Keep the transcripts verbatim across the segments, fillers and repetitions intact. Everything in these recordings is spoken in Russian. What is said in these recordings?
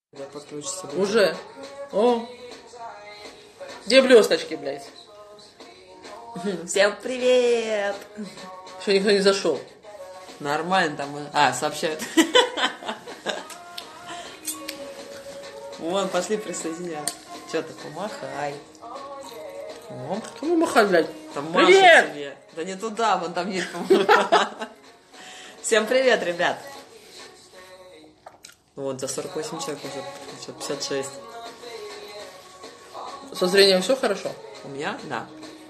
Подключится. Уже. О. Где блесточки, блядь? Всем привет! Еще никто не зашел. Нормально там. А, сообщают. Вон, пошли присоединяться. Че ты, помахай. О, кому махать, блядь? Там привет! Маша тебе. Да не туда, вон там есть, по-моему. Всем привет, ребят. Вот, за сорок восемь человек уже, пятьдесят шесть. Со зрением все хорошо? У меня? Да.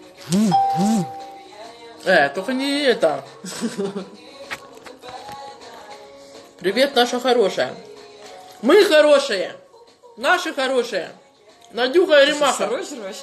Э, только не это. Привет, наша хорошая. Мы хорошие. Наши хорошие. Надюха и Римаха. Сырой жрешь?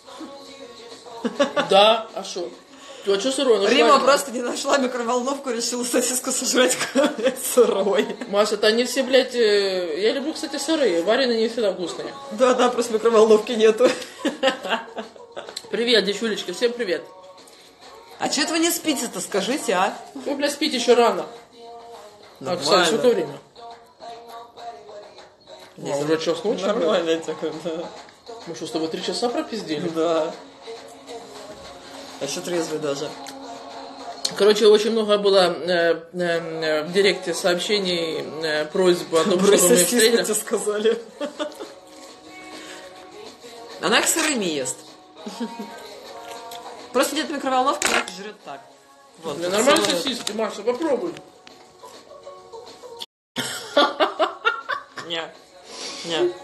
Да, а шо? А что сырой? Ну, Рима шварь. просто не нашла микроволновку, решила сосиску сожрать сырой. Маша, это они все, блядь... э, Я люблю, кстати, сырые. Вареные не всегда вкусные. Да-да, просто микроволновки нету. Привет, девчулечки, всем привет. А че это вы не спите-то, скажите, а? Вы, блядь, спите еще рано. А, кстати, Нормально. сколько время? А, уже час ночи? Нормально, такой, да. Мы что, с тобой три часа пропиздили? Да. А еще трезвый даже. Короче, очень много было э, э, в директе сообщений, э, просьб о том, чтобы мы встретились. Сказали. Она их сырыми ест. Просто нет микроволновки, она их жрет так. Вот, Бля, нормальные сосиски, Маша, попробуй. Не. Не.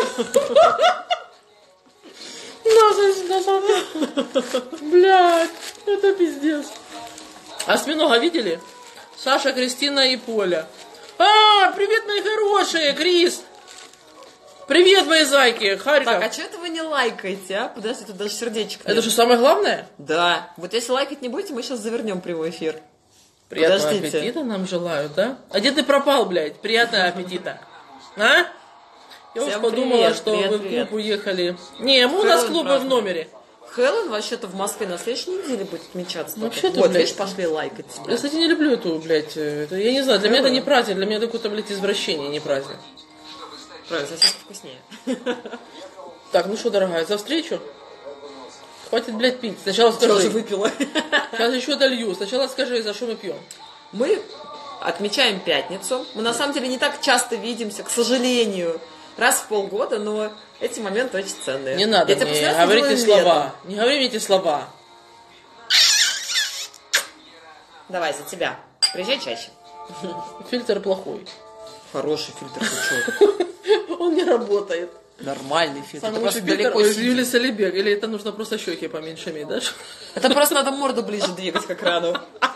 Блядь, это пиздец. Осьминога видели? Саша, Кристина и Поля. А, привет, мои хорошие, Крис. Привет, мои зайки, Харьков. Так, а что это вы не лайкаете, а? Подожди, тут даже сердечко. Это же самое главное? Да. Вот если лайкать не будете, мы сейчас завернем прямой эфир. Приятного Подождите. аппетита нам желаю, да? А где ты пропал, блядь? Приятного аппетита. А? Я уж Всем подумала, привет, что привет, вы в привет. клуб уехали. Не, мы у нас Хэллоуин клубы в празднуем. номере. Хэллоуин вообще-то в Москве на следующей неделе будет отмечаться. Ну, вообще-то, вот, блядь. видишь, пошли лайкать тебя. Я, кстати, не люблю эту, блядь, э, это, я не знаю, для меня это не праздник, для меня это какое-то, блядь, извращение, не праздник. Правильно, сосиска вкуснее. Так, ну что, дорогая, за встречу? Хватит, блядь, пить. Сначала Что скажи. же выпила? Сейчас еще долью. Сначала скажи, за что мы пьем. Мы отмечаем пятницу. Мы на самом деле не так часто видимся, к сожалению, раз в полгода, но эти моменты очень ценные. Не надо Я тебе мне последний раз говорить делаю эти слова. летом. Не говори мне эти слова. Давай, за тебя. Приезжай чаще. Фильтр плохой. Хороший фильтр, ты что? Он не работает. Нормальный фильтр. Самый Это лучший просто фильтр далеко из сидит. Юли Солибек. Или это нужно просто щеки поменьше иметь, да? Это просто надо морду ближе двигать к экрану.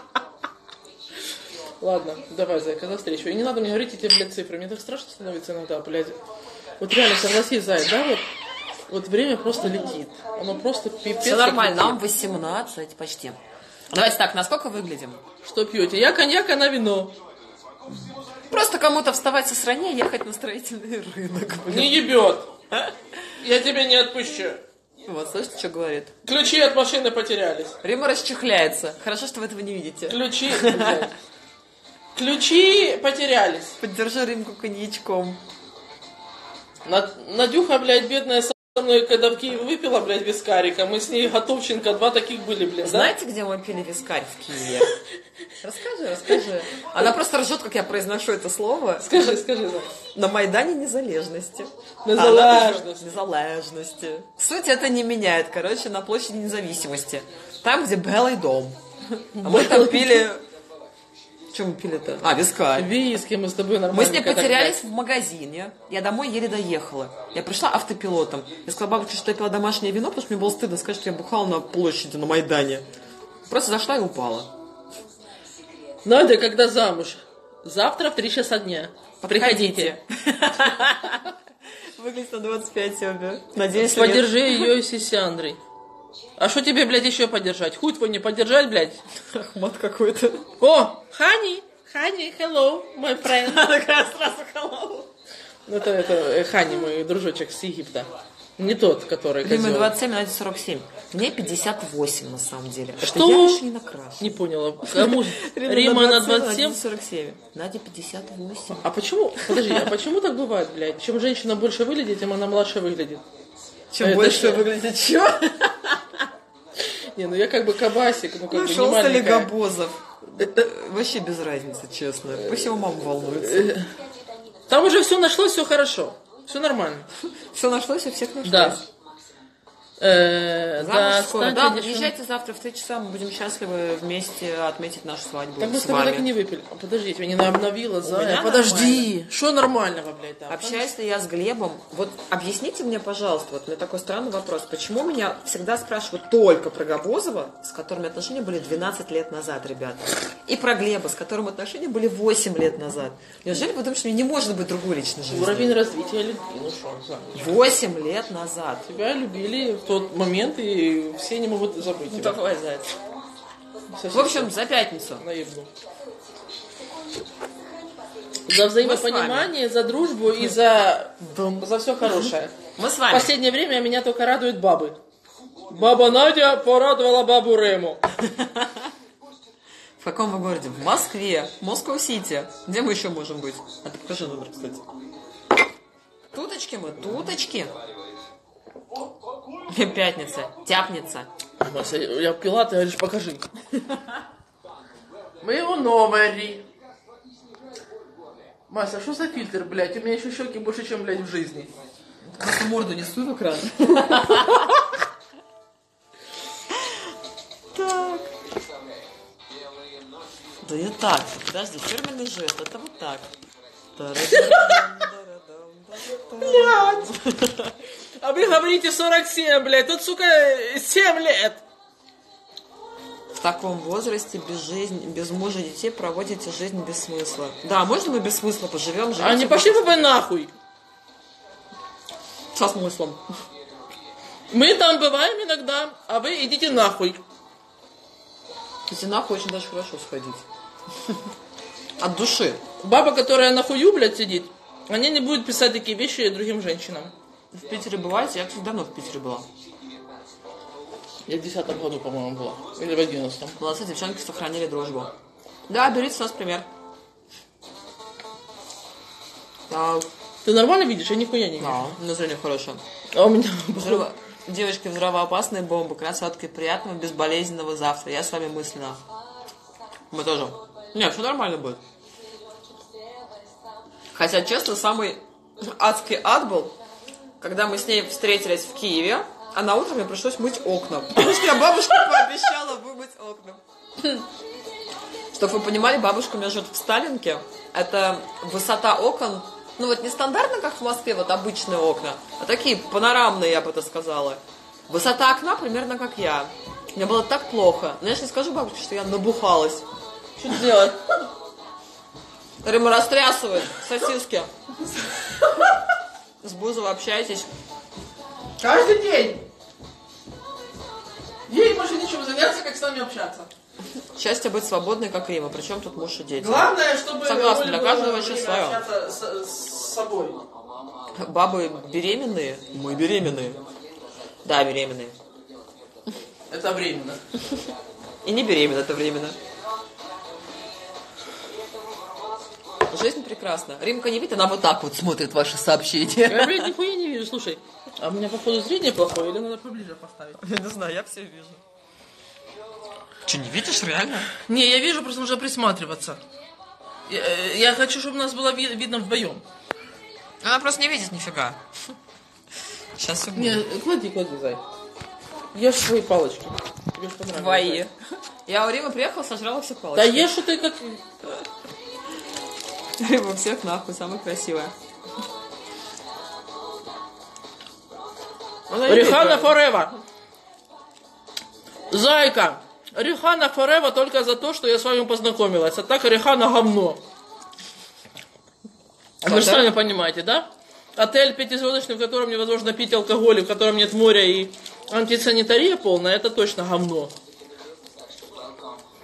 Ладно, давай, зайка, за встречу. И не надо мне говорить эти, блядь, цифры. Мне так страшно становится иногда, блядь. Вот реально, согласись, зай, да, вот, вот время просто летит. Оно просто пипец. Все как нормально, летит. нам восемнадцать почти. Давайте так, насколько выглядим? Что пьете? Я коньяк, она вино. Просто кому-то вставать со срания и ехать на строительный рынок. блин. Не ебет. Я тебя не отпущу. Вот, слышите, что говорит? Ключи от машины потерялись. Рима расчехляется. Хорошо, что вы этого не видите. Ключи, блядь. Ключи потерялись. Поддержи Римку коньячком. Над- Надюха, блядь, бедная, со мной, когда в Киеве выпила, блядь, вискарика, мы с ней готовченко, два таких были, блядь, да? Знаете, где мы пили вискарь в Киеве? Расскажи, расскажи. Она просто ржет, как я произношу это слово. Скажи, скажи, да. На Майдане Незалежности. Незалежность. А, Незалежности. Суть это не меняет. Короче, на площади Независимости. Там, где Белый дом. А мы там пили... Что мы пили-то? А, вискарь. Виски мы с тобой нормально. Мы с ней потерялись в магазине. Я домой еле доехала. Я пришла автопилотом. Я сказала бабушке, что я пила домашнее вино, потому что мне было стыдно сказать, что я бухала на площади на Майдане. Просто зашла и упала. Надя, когда замуж? Завтра в три часа дня. Приходите. Выглядит на двадцать пять обе. Надеюсь, Поддержи ее и Сисяндрой. А что тебе, блядь, еще поддержать? Хуй твой не поддержать, блядь? Ахмат какой-то. О, Хани, Хани, hello, my friend. Такая сразу hello. Это, это э, Хани, мой дружочек с Египта. Не тот, который Риме козел. двадцать семь, Наде сорок семь. Мне пятьдесят восемь на самом деле. Что? Это я еще не накрашена. Не поняла. Кому? Рима на двадцать семь? Наде сорок семь. Наде пятьдесят восемь. А почему? Подожди, а почему так бывает, блядь? Чем женщина больше выглядит, тем она младше выглядит. Чем Это больше что? выглядит чего? Не, ну я как бы кабасик, ну как бы не Нашелся ли маленькая. Габозов? Это вообще без разницы, честно. Пусть его мама волнуется. Там уже все нашлось, все хорошо. Все нормально. Все нашлось, у всех нашлось. Да. Э, Замуж да, скоро. станьте Да, девчонкой. приезжайте завтра в три часа, мы будем счастливы вместе отметить нашу свадьбу Так мы с с тобой так и вами. не выпили. А, подожди, я тебя не обновила, Зая. меня Подожди. Что нормального, блядь, там? Общаюсь ли я с Глебом? Вот объясните мне, пожалуйста, вот у меня такой странный вопрос. Почему меня всегда спрашивают только про Габозова, с которыми отношения были двенадцать лет назад, ребята, и про Глеба, с которым отношения были восемь лет назад? Неужели вы думаете, что мне не может быть другой личной жизни? Уровень развития любви. Ну что, Зая. восемь лет назад. Тебя любили в тот момент, и все не могут забыть Ну тебя. давай, заяц. Сосиска. В общем, за пятницу. Наебну. За взаимопонимание, за дружбу и за, за все хорошее. Мы с В вами. последнее время меня только радуют бабы. Баба Надя порадовала бабу Рему. В каком вы городе? В Москве. Москва-Сити. Где мы еще можем быть? А ты покажи номер, кстати. Туточки мы, туточки. Пятница, тяпница. Мася, я пила, ты говоришь, покажи. Мы у номере. Мася, что за фильтр, блядь? У меня еще щеки больше, чем, блядь, в жизни. Просто морду не суй в экран. Так. Да не так. Подожди, фирменный жест. Это вот так. А вы говорите сорок семь, блядь. Тут, сука, семь лет. В таком возрасте без жизни, без мужа и детей проводите жизнь без смысла. Да, можно мы без смысла поживем? живем А не себе пошли без- бы вы нахуй. Со смыслом. Мы там бываем иногда, а вы идите нахуй. Кстати, нахуй очень даже хорошо сходить. От души. Баба, которая нахую, блядь, сидит, она не будет писать такие вещи другим женщинам. В Питере бываете? Я, кстати, давно в Питере была. Я в десятом году, по-моему, была. Или в одиннадцатом. Молодцы, девчонки сохранили дружбу. Да, берите с нас пример. Да, Ты нормально видишь? Я нихуя не вижу. да, настроение хорошее. А у меня... Взрыво... Девочки, взрывоопасные бомбы, красотки, приятного, безболезненного завтра. Я с вами мысленно. Мы тоже. Нет, все нормально будет. Хотя, честно, самый адский ад был, когда мы с ней встретились в Киеве, а на утро мне пришлось мыть окна. Потому что я бабушке пообещала вымыть окна. Чтобы вы понимали, бабушка у меня живет в Сталинке. Это высота окон, ну вот не стандартно, как в Москве, вот обычные окна, а такие панорамные, я бы это сказала. Высота окна примерно как я. Мне было так плохо. Но я же не скажу бабушке, что я набухалась. Что делать? Рима растрясывает сосиски. С Бузовой общаетесь. Каждый день. Ей больше нечем заняться, как с нами общаться. Счастье быть свободной, как Рима. Причем тут муж и дети. Главное, чтобы... Согласна, Оле для было каждого вообще время своё. общаться с, с собой. Бабы беременные? Мы беременные. Да, беременные. Это временно. И не беременна, это временно. Жизнь прекрасна. Римка не видит, она вот так вот смотрит ваши сообщения. Я, блядь, нихуя не вижу. Слушай, а у меня, походу, зрение плохое, или надо поближе поставить? Я не знаю, я все вижу. Че, не видишь реально? Не, я вижу, просто нужно присматриваться. Я, я хочу, чтобы нас было ви- видно вдвоем. Она просто не видит нифига. Сейчас все Не, клади, клади, зай. Ешь свои палочки. Тебе ж понравилось. Твои. зай. Я у Римы приехала, сожрала все Да палочки. ешь что ты как... Рима всех нахуй, самая красивая. Она не Рихана видит, Форева. Зайка. Рихана Форева только за то, что я с вами познакомилась. А так Рихана говно. Вы же да? сами понимаете, да? Отель пятизвездочный, в котором невозможно пить алкоголь, в котором нет моря и антисанитария полная, это точно говно.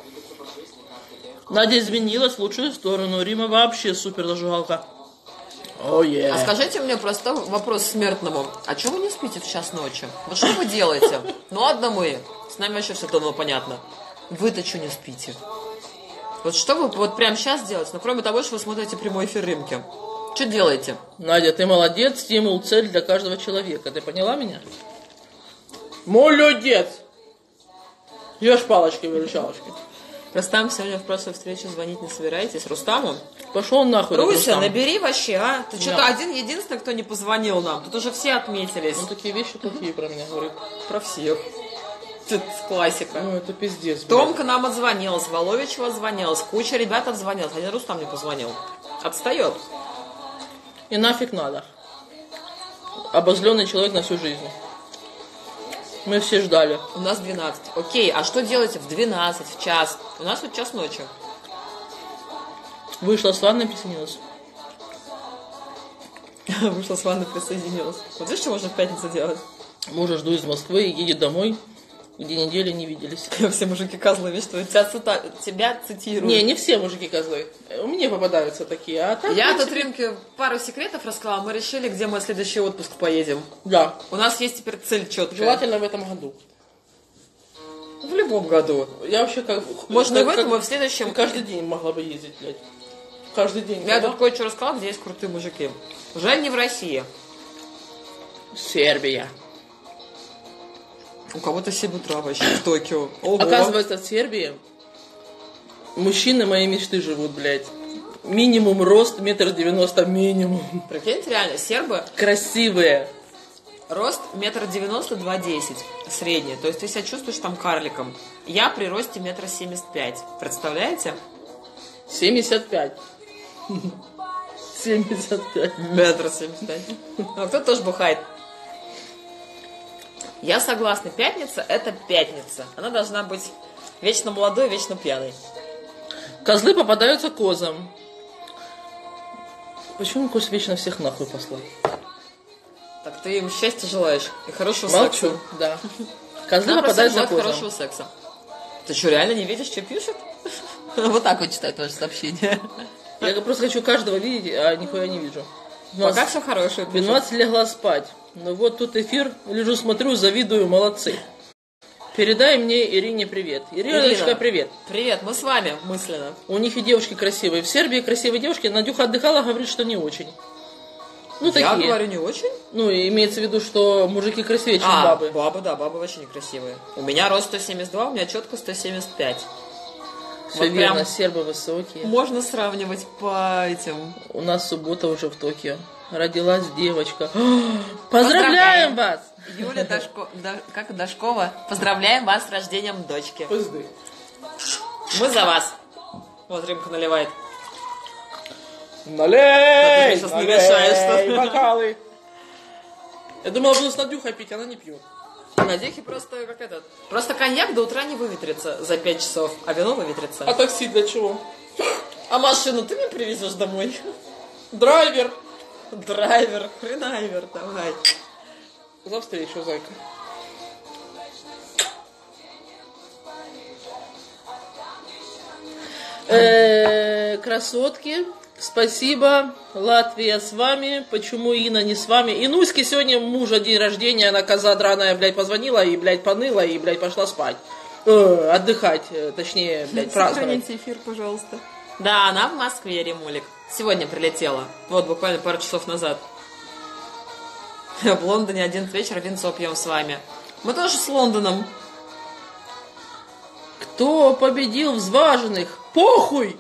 Надя изменилась в лучшую сторону. Рима вообще супер зажигалка. Oh, yeah. А скажите мне просто вопрос смертному. А чего вы не спите в час ночи? Вот что вы делаете? Ну ладно мы. С нами вообще все давно понятно. Вы-то что не спите? Вот что вы вот прямо сейчас делаете? Ну кроме того, что вы смотрите прямой эфир Римки. Что делаете? Надя, ты молодец, стимул, цель для каждого человека. Ты поняла меня? Молодец! Ешь палочкой-выручалочкой. Рустам сегодня в прошлой встрече звонить не собираетесь? Рустаму? Пошел нахуй. Руся, набери вообще, а? Ты что-то Да. один единственный, кто не позвонил нам. Тут уже все отметились. Он такие вещи плохие про меня говорит. Про всех. Это классика. Ну, это пиздец. блядь. Томка нам отзвонилась, Воловичева отзвонилась, куча ребят отзвонилась. Один Рустам не позвонил. Отстает. И нафиг надо. Обозленный человек на всю жизнь. Мы все ждали. У нас двенадцать. Окей, а что делаете в двенадцать, в час? У нас вот час ночи. Вышла с ванной, присоединилась. Вышла с ванны, присоединилась. Вот видишь, что можно в пятницу делать? Мужа жду из Москвы, едет домой, где недели не виделись. Все мужики козлы, видишь, что тебя, цита... тебя цитируют. Не, не все мужики козлы. Мне попадаются такие. А так, Я в тут принципе, Римке пару секретов рассказала. Мы решили, где мы в следующий отпуск поедем. Да. У нас есть теперь цель четкая. Желательно в этом году. В любом году. Я вообще как... Можно как, и в этом, как- и в следующем. Каждый день могла бы ездить, блядь. Каждый день. Я когда? тут кое-что рассказала, где есть крутые мужики. Жаль, не в России. Сербия. У кого-то семь утра вообще в Токио. Ого. Оказывается, в Сербии мужчины моей мечты живут, блядь. Минимум рост метр девяносто минимум. Прикиньте, реально, сербы, Красивые. рост метр девяносто, два десять, средний. То есть ты себя чувствуешь там карликом. Я при росте метр семьдесят пять. Представляете? семьдесят пять. семьдесят пять. Метр семьдесят пять. А кто тоже бухает. Я согласна, пятница – это пятница. Она должна быть вечно молодой, вечно пьяной. Козлы попадаются козам. Почему коз вечно всех нахуй послал? Так ты им счастья желаешь и хорошего Молчу, секса. да. Козлы Нам просто попадаются желают козам. хорошего секса. Ты что, реально не видишь, что пишет? Вот так вот читает ваше сообщение. Я просто хочу каждого видеть, а нихуя не вижу. Пока все хорошее пишет. двенадцать легла спать. Ну вот тут эфир, лежу, смотрю, завидую, молодцы. Передай мне Ирине привет. Ириночка, Ирина. привет. Привет, мы с вами мысленно. У них и девушки красивые. В Сербии красивые девушки. Надюха отдыхала, говорит, что не очень. Ну, Я такие. говорю, не очень. Ну, и имеется в виду, что мужики красивее, чем А, бабы. бабы, да, бабы вообще некрасивые. У меня рост сто семьдесят два, у меня четко сто семьдесят пять. Все вот верно, прям- сербы высокие. Можно сравнивать по этим. У нас суббота уже в Токио. Родилась девочка. Поздравляем вас! Юля Дашко... Да- как Дашкова. Поздравляем вас с рождением дочки. Пизды. Мы за вас. Вот Римка наливает. Налей! Да ты сейчас не налей, мешаешь, что ли? бокалы. Я думала, буду с Надюхой пить, она не пьет. На дехе просто как этот. Просто коньяк до утра не выветрится за пять часов, а вино выветрится. А такси для чего? А машину ты мне привезешь домой? Драйвер. Драйвер, хренайвер, давай. За встречу, зайка. Э, красотки, спасибо. Латвия с вами. Почему Инна не с вами? Инуське сегодня мужа день рождения, она коза драная, блядь, позвонила и, блядь, поныла и, блядь, пошла спать. Э, отдыхать, э, точнее, блядь, праздновать. Сохраните эфир, пожалуйста. Да, она в Москве, Римулик. Сегодня прилетела. Вот, буквально пару часов назад. В Лондоне одиннадцать вечера винцо пьем с вами. Мы тоже с Лондоном. Кто победил взваженных? Похуй!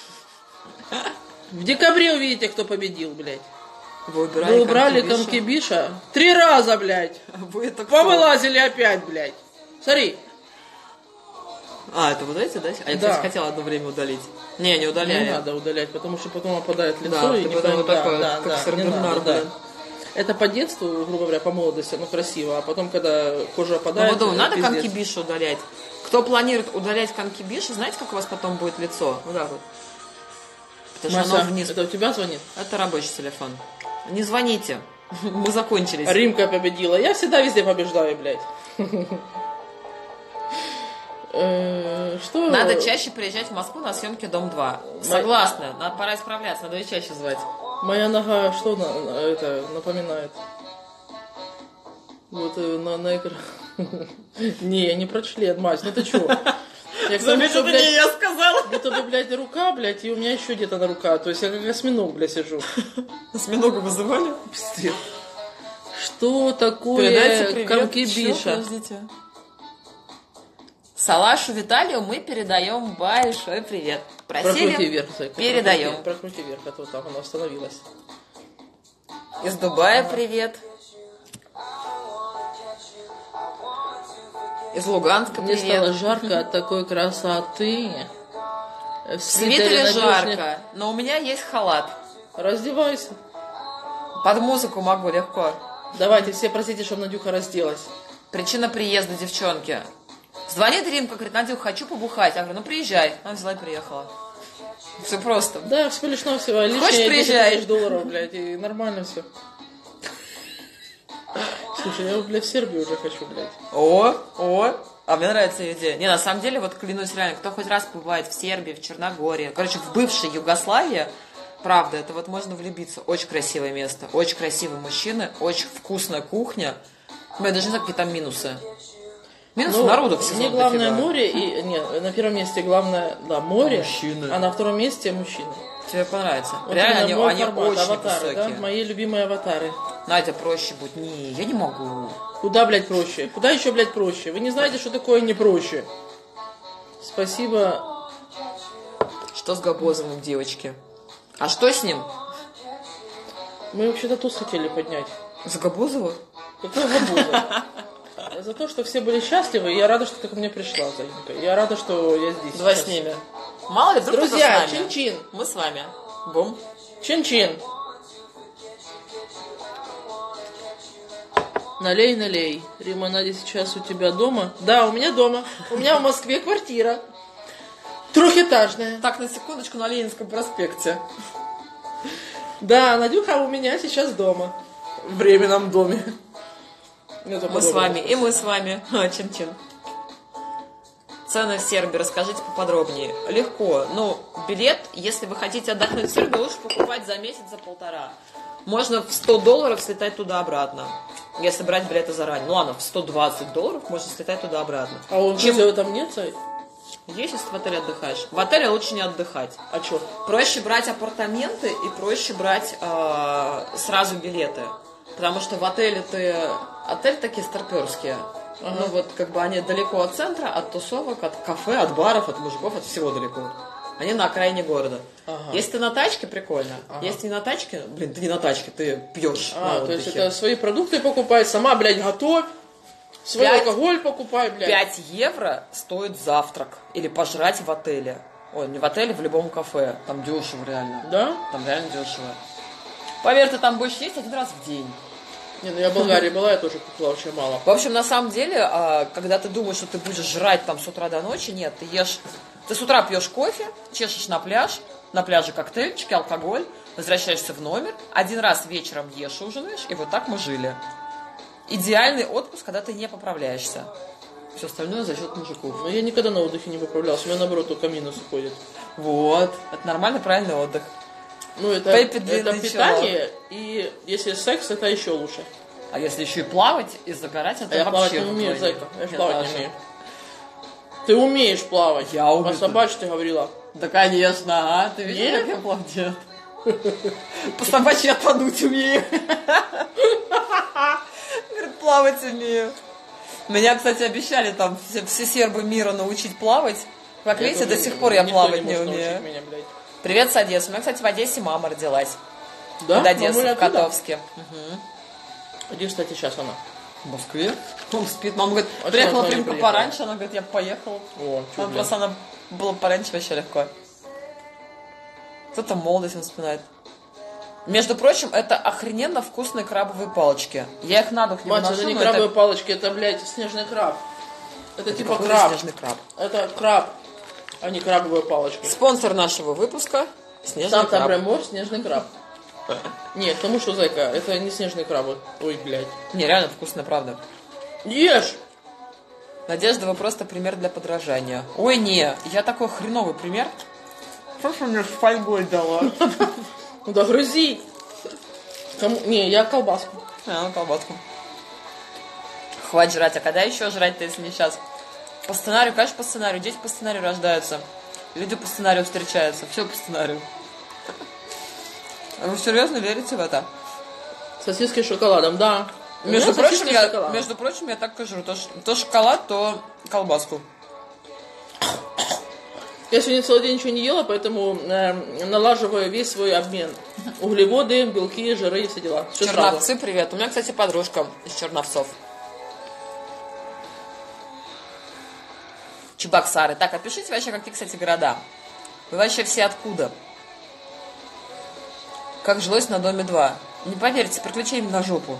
В декабре увидите, кто победил, блядь. Вы убирали Вы убрали Конкибиша? Конкибиша? Три раза, блядь. Вы это кто? Повылазили опять, блядь. Смотри. А, это вот эти, да? А я, Да. кстати, хотела одно время удалить. Не, не удаляю. Не надо удалять, потому что потом опадает лицо. Да, и ты никто потом не- вот да, такой, да, как да, сэр не Бернар, надо, да. блин. Это по детству, грубо говоря, по молодости, оно красиво. А потом, когда кожа Ну, опадает... вот думаю, э, надо пиздец. конкибишу удалять. Кто планирует удалять конкибишу, знаете, как у вас потом будет лицо? Вот так вот. Потому что Мася, оно вниз. это у тебя звонит? Это рабочий телефон. Не звоните. Мы закончились. Римка победила. Я всегда везде побеждаю, блядь. Э, Что? Надо чаще приезжать в Москву на съемки Дом два. Согласна. Надо, пора исправляться. Надо ее чаще звать. Моя нога что на, на- это напоминает? Вот э, на, на экран. Не, не про член, мать, ну ты чё? Я к тому, Заметь, что, это блядь, не я сказала. будто бы, блядь, рука, блядь, и у меня еще где-то на рука. То есть я как осьминог, блядь, сижу. Осьминога вызывали? Пиздец. Что такое Передайте привет. комки Чё, биша? подождите. Салашу Виталию мы передаем большой привет. Прокрути Просили, вверх, Зайка. передаем. Прокрути, прокрути вверх, а то там она остановилась. Из Дубая привет. Из Луганска Мне привет. стало жарко от такой красоты. В В свитере жарко, но у меня есть халат. Раздевайся. Под музыку могу легко. Давайте, все просите, чтобы Надюха разделась. Причина приезда девчонки. Звонит Римка, говорит, Надюх, хочу побухать. Я говорю, ну приезжай. Она взяла и приехала. Все просто. Да, всего лишь навсего. Лишние Хочешь, десять приезжай? тысяч долларов, блядь, и нормально все. Слушай, я, блядь, в Сербию уже хочу, блядь. О, о. А мне нравится ее идея. Не, на самом деле, вот клянусь реально, кто хоть раз побывает в Сербии, в Черногории, короче, в бывшей Югославии, правда, это вот можно влюбиться. Очень красивое место, очень красивые мужчины, очень вкусная кухня. Ну, я даже не знаю, какие там минусы. Минусы Ну, народу в сезон мне главное дофига. море, и нет, на первом месте главное, да, море, Мужчины. а на втором месте мужчины. Тебе понравится. Вот Реально, они, именно мой они формат, очень аватары, да, высокие. мои любимые аватары. Надя, проще будет. Не, я не могу. Куда, блядь, проще? Куда еще, блядь, проще? Вы не знаете, что такое не проще? Спасибо. Что с Габозовым, девочки? А что с ним? Мы вообще-то туз хотели поднять. За Габозова? Какой Габозов? За то, что все были счастливы, и я рада, что ты ко мне пришла, Заинька. Я рада, что я здесь. Давай сейчас. с ними. Мало ли, вдруг Друзья, кто-то с нами. чин-чин. Мы с вами. Бум. Чин-чин. Налей, налей. Рима, Надя сейчас у тебя дома? Да, у меня дома. У меня в Москве квартира. Трехэтажная. Так, на секундочку, на Ленинском проспекте. Да, Надюха у меня сейчас дома. В временном доме. Мы с вами, и мы с вами. А, чин-чин. Цены в Сербии расскажите поподробнее. Легко. Ну, билет, если вы хотите отдохнуть в Сербии, лучше покупать за месяц, за полтора. Можно в сто долларов слетать туда-обратно. Если брать билеты заранее. Ну ладно, в сто двадцать долларов можно слетать туда-обратно. А у Чем- тебя там нет, Зай? Есть, если в отеле отдыхаешь. В отеле лучше не отдыхать. А чё? Проще брать апартаменты и проще брать э, сразу билеты. Потому что в отеле ты... Отель такие старперские. Ага. Ну вот как бы они далеко от центра, от тусовок, от кафе, от баров, от мужиков, от всего далеко. Они на окраине города. Ага. Если ты на тачке, прикольно. Ага. Если не на тачке, блин, ты не на тачке, ты пьешь А, на то есть отдыхе. это свои продукты покупай, сама, блядь, готовь. Свой Пять- алкоголь покупай, блядь. пять евро стоит завтрак. Или пожрать в отеле. Ой, не в отеле, в любом кафе. Там дешево реально. Да? Там реально дешево. Поверь, ты там будешь есть один раз в день. Не, ну я в Болгарии была, я тоже купила очень мало. В общем, на самом деле, а, когда ты думаешь, что ты будешь жрать там с утра до ночи, нет, ты ешь... Ты с утра пьешь кофе, чешешь на пляж, на пляже коктейльчики, алкоголь, возвращаешься в номер, один раз вечером ешь, ужинаешь, и вот так мы жили. Идеальный отпуск, когда ты не поправляешься. Все остальное за счет мужиков. Но я никогда на отдыхе не поправлялся, у меня наоборот только минус уходит. Вот. Это нормальный, правильный отдых. Ну это, Пеппи это длинный питание, и если секс, это еще лучше. А если еще и плавать и загорать, это А я плавать вообще не умею, вдвойне. зайка, я ж Я плавать тоже. не умею. Ты умеешь плавать. Я умею. По собачьи ты говорила. Да, конечно, а? Ты видишь, Нет? как я плаваю? По собачьи отпадуть умею. Говорит, плавать умею. Меня, кстати, обещали там все, все сербы мира научить плавать. Как видите, Я до тоже- сих пор я никто плавать не может научить умею. меня, блядь. Привет с Одессы. У меня, кстати, в Одессе мама родилась. Да? Под Одессой, Мамуля в оттуда? Котовске. Где, кстати, сейчас она? В Москве. Он спит. Мама говорит, А приехала что она Примка не приехала? пораньше. Она говорит, я поехала. О, чё, Она блядь. просто она была пораньше вообще легко. Кто-то молодость вспоминает. Между прочим, это охрененно вкусные крабовые палочки. Я их на дух не Мать, выношу, это не но крабовые палочки, это, блядь, снежный краб. Это типа какой краб. снежный краб. Это краб, а не крабовые палочки. Спонсор нашего выпуска — снежный Санта краб. Бремор, снежный краб. Нет, кому что, зайка, это не снежные крабы. Ой, блядь. Не, реально вкусно, правда. Ешь! Надежда, вы просто пример для подражания. Ой, не, я такой хреновый пример. Что ж мне с фольгой дала? Ну да грызи. Кому? Не, я колбаску. А, ну, колбаску. Хватит жрать. А когда еще жрать-то, если не сейчас? По сценарию, конечно, по сценарию. Дети по сценарию рождаются. Люди по сценарию встречаются. Все по сценарию. Вы серьезно верите в это? Сосиски с шоколадом, да. Между Ну, прочим, сосиски с я, шоколадом. между прочим, я так и жру. То, ш- то шоколад, то колбаску. Я сегодня целый день ничего не ела, поэтому э, налаживаю весь свой обмен. Углеводы, белки, жиры и все дела. Всё сразу. Черновцы, привет. У меня, кстати, подружка из Черновцов. Чебоксары. Так, опишите вообще, какие, кстати, города. Вы вообще все откуда? Как жилось на Доме два? Не поверите, приключения на жопу.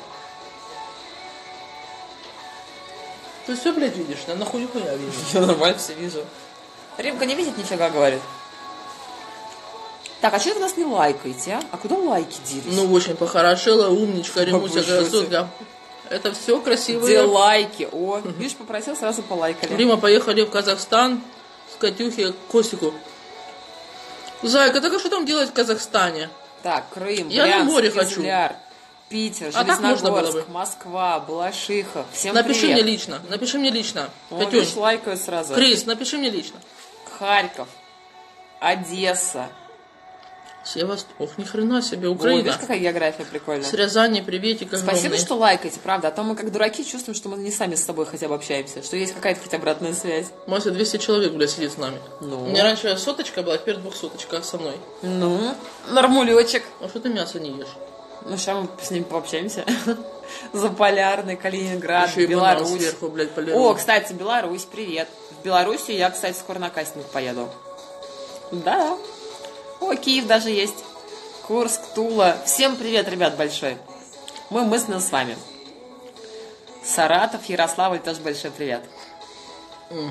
Ты все, блядь, видишь? На нахуй нихуя вижу. Я нормально все вижу. Римка не видит нифига, говорит. Так, а что вы нас не лайкаете, а? А куда лайки делись? Ну, очень похорошела, умничка, Римуся, Обожаю. красотка. Это все красивые. Где лайки? О, видишь, попросил, сразу полайкали. Рима, поехали в Казахстан с Катюхи к Косику. Зайка, так а что там делать в Казахстане? Так, Крым, Я на Брянск, море хочу. Кизляр, Питер, А так можно было Железногорск, бы. Москва, Балашиха. Всем Напиши привет. мне лично, напиши мне лично. О, Катюнь, видишь, лайкают сразу. Крис, напиши мне лично. Харьков, Одесса. Севастополь. Ох, ни хрена себе, Ой, Украина. видишь, какая география прикольная. С Рязани приветик огромный. Спасибо, что лайкаете, правда. А то мы как дураки чувствуем, что мы не сами с собой хотя бы общаемся. Что есть какая-то хоть обратная связь. Мася, двести человек, блядь, сидит с нами. Ну. У меня раньше соточка была, теперь двухсоточка со мной. Ну, нормулечек. А что ты мясо не ешь? Ну, сейчас мы с ним пообщаемся. Заполярный, Калининград, Еще и банан Беларусь. сверху, блядь, полирую. О, кстати, Беларусь, привет. В Белоруссию я, кстати, скоро на кастинг поеду. Да. О, Киев даже есть. Курск, Тула. Всем привет, ребят, большой. Мы мысленно с вами. Саратов, Ярославль, тоже большой привет. М.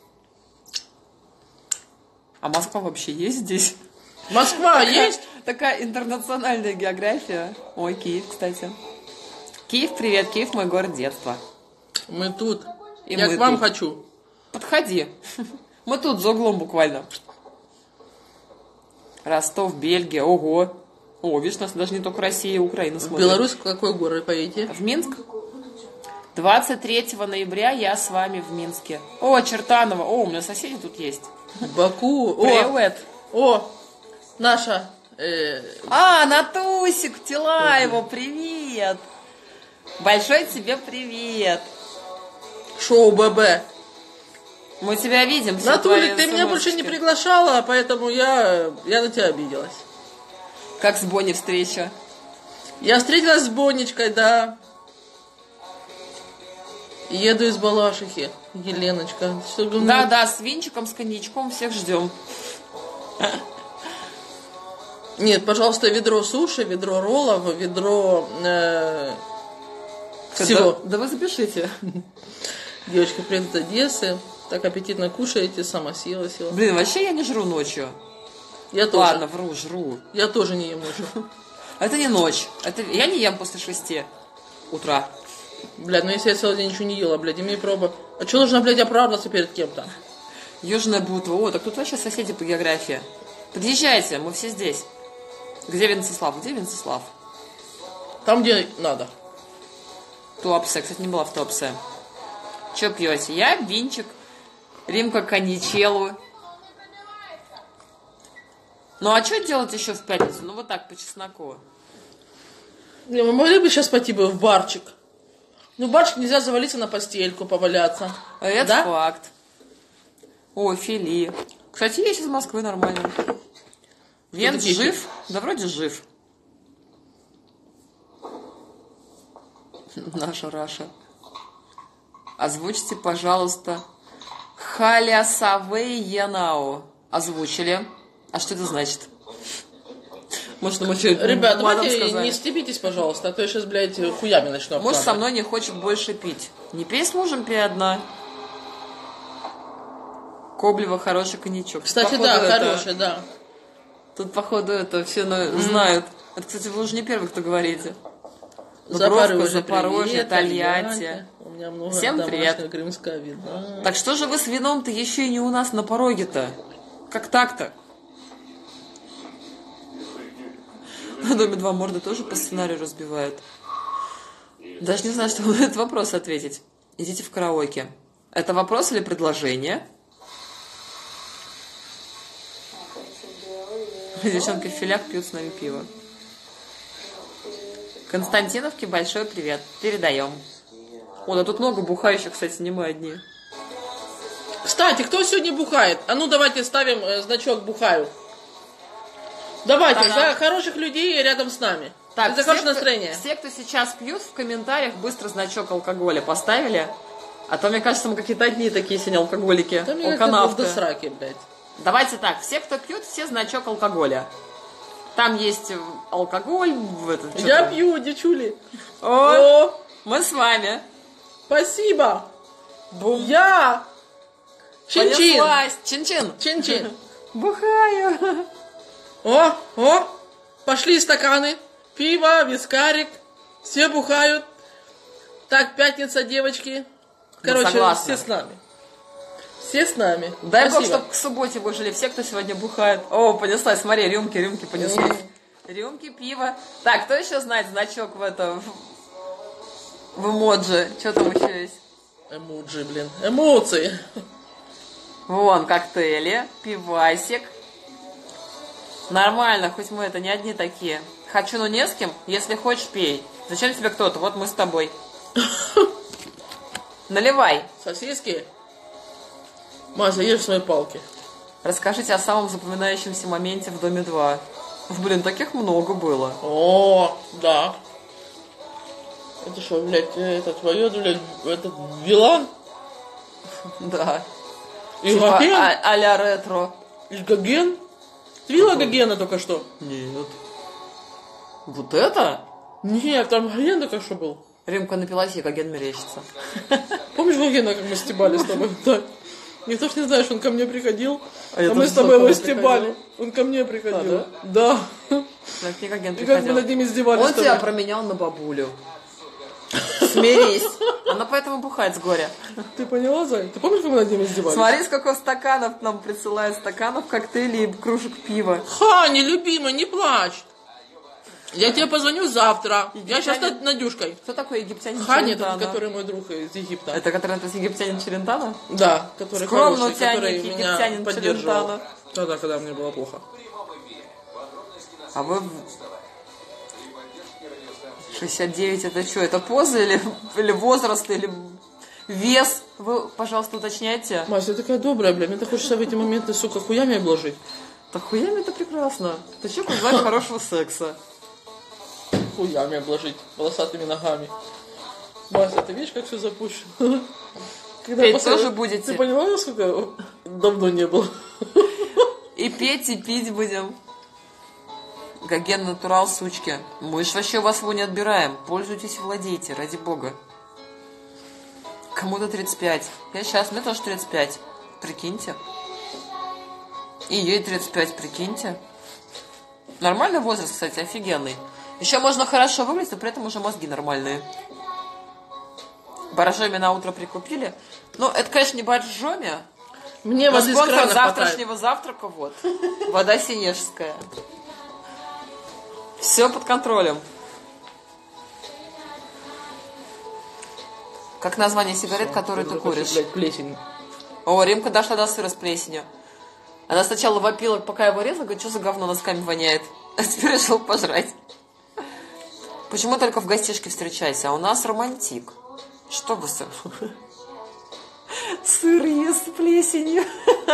А Москва вообще есть здесь? Москва Такая- есть? Такая интернациональная география. Ой, Киев, кстати. Киев, привет. Киев мой город детства. Мы тут. И Я мы к вам тут. хочу. Подходи. Мы тут за углом буквально. Ростов, Бельгия. Ого. О, видишь, нас даже не только Россия и Украина В смотрят. Беларусь в какой город поедете? В Минск? двадцать третьего ноября я с вами в Минске. О, Чертаново. О, у меня соседи тут есть. Баку. О, Привет. о, наша. э, А, Натусик Тилаева, привет. Большой тебе привет. шоу ББ. Мы тебя видим. все Натулик, твои ты меня больше не смс-очки. приглашала, поэтому я, я на тебя обиделась. Как с Бонни встреча? Я встретилась с Бонечкой, да. Еду из Балашихи. Еленочка. Что бы Да, мне- да, с винчиком, с коньячком всех ждем. Нет, пожалуйста, ведро суши, ведро роллов, ведро э, всего. Да, да вы запишите. Девочки, привет из Одессы. Так аппетитно кушаете, сама съела, села. Блин, вообще я не жру ночью. Я тоже. Ладно, вру, жру. Я тоже не ем ночью. Это не ночь. Это я не ем после шести утра. Блядь, ну если я целый день ничего не ела, блядь, имей проба. А что нужно, блядь, оправдываться перед кем-то? Южная Бутва. О, так тут вообще соседи по географии. Подъезжайте, мы все здесь. Где Венцеслав? Где Венцеслав? Там, где надо. Туапсе. Кстати, не была в Туапсе. Че пьете? Я винчик. Римка коньячелу. Ну а что делать еще в пятницу? Ну вот так, по чесноку. Не, мы могли бы сейчас пойти бы в барчик. Ну, в барчик нельзя завалиться на постельку, поваляться. А это Да? факт. О, Фили. Кстати, есть из Москвы нормально. Венц такие жив? Да вроде жив. Наша Раша. Озвучьте, пожалуйста. Халясавей Янау. Озвучили. А что это значит? Может, мы что Ребят, матом давайте сказали? не стебитесь, пожалуйста, а то я сейчас, блядь, хуями начну Муж со обкладывать. мной не хочет больше пить. Не пей с мужем, пей одна. Коблева хороший коньячок. Кстати, Походу, да, это- хороший, да. Тут, походу, это все на- знают. Это, кстати, вы уже не первый, кто говорите. Запорожье, Запорожье, привет, Тольятти. У меня много Всем домашнего привет. крымского вина. Так что же вы с вином-то еще и не у нас на пороге-то? Как так-то? На доме два морды тоже по сценарию разбивают. Даже не знаю, что на этот вопрос ответить. Идите в караоке. Это вопрос или предложение? Девчонки в филях пьют с нами пиво. Константиновке большой привет. Передаем. О, да тут много бухающих, кстати, не мы одни. Кстати, кто сегодня бухает? А ну давайте ставим э, значок «Бухаю». Давайте, Да-да. за хороших людей рядом с нами. Так, за хорошее все, настроение. Кто, все, кто сейчас пьют, в комментариях быстро значок алкоголя поставили. А то, мне кажется, мы какие-то одни такие сегодня алкоголики. Да мне алканавты. до сраки, блядь. Давайте так, все, кто пьют, все значок алкоголя. Там есть алкоголь. В этот, Я пью, девчули. О, О, мы с вами. спасибо. Бум. Я. Чин-чин. Понеслась. Чин-чин. Чин-чин. Бухаю. О, о, пошли стаканы. Пиво, вискарик. Все бухают. Так, пятница, девочки. Короче, согласна. все с нами. Все с нами. Дай бог, Спасибо. чтобы к субботе выжили все, кто сегодня бухает. О, понеслась, смотри, рюмки, рюмки понеслись. Рюмки, пиво. Так, кто еще знает значок в это, в, в эмоджи? Что там еще есть? Эмоджи, блин. Эмоции. Вон, коктейли, пивасик. Нормально, хоть мы это не одни такие. Хочу, но не с кем. Если хочешь, пей. Зачем тебе кто-то? Вот мы с тобой. Наливай. Сосиски. Мася, ешь свои палки. Расскажите о самом запоминающемся моменте в Доме два. Блин, таких много было. О, да. Это что, блядь, это твое, блядь, этот Вилан? Да. Игоген? Типа а- а-ля ретро. Игоген? Ты видела Гогена только что? Нет. Вот это? Нет, там Гоген только что был. Римка напилась, и Гоген мерещится. Помнишь Гогена, как мы стебали с тобой? Да. Никто ж не знает, что он ко мне приходил. А А, я мы тоже с тобой его знаю, стебали. приходил. Он ко мне приходил. А, да? Так, не Гоген И как мы приходил. над ним издевались. Он с тобой. тебя променял на бабулю. Смирись. Она поэтому бухает с горя. Ты поняла, Зай? Ты помнишь, как мы над ним издевались? Смотри, сколько стаканов нам присылают. Стаканов, коктейлей и кружек пива. Ханя, любимая, не плачь. Я тебе позвоню завтра. Я сейчас Египтянин? над Надюшкой. Кто такой египтянин Ханя, Челентано? это который мой друг из Египта. Это который это египтянин Челентано? Да, который Скромно хороший, у тебя который некий меня египтянин поддерживал. Челентано. Да, да, когда мне было плохо. А вы... в- шестьдесят девять это что? Это поза или, или возраст, или вес? Вы, пожалуйста, уточняйте. Мася, ты такая добрая, бля. Мне так хочется в эти моменты, сука, хуями обложить. Так хуями это прекрасно. Ты что желаешь хорошего секса? Хуями обложить. Волосатыми ногами. Мася, ты видишь, как все запущено? Когда Петь после- тоже будете? Ты поняла, насколько давно не было? И петь, и пить будем. Гоген натурал, сучки. Мы ж вообще у вас его не отбираем. Пользуйтесь и владейте, ради бога. Кому-то тридцать пять. Я сейчас, мне тоже тридцать пять. Прикиньте. И ей тридцать пять, прикиньте. Нормальный возраст, кстати, офигенный. Еще можно хорошо выглядеть, но при этом уже мозги нормальные. Боржоми на утро прикупили. Ну, это, конечно, не боржоми. Мне Но воды из спонсор крана хватает. завтрашнего завтрака, вот. Вода синежская. Все под контролем. Как название сигарет, которые ты куришь? Блядь, плесень. О, Римка дошла до сыра с плесенью. Она сначала вопила, пока я его резала, говорит, что за говно носками воняет. А теперь решил пожрать. Почему только в гостишке встречайся? А у нас романтик. Что бы сыр? Сыр ест с плесенью.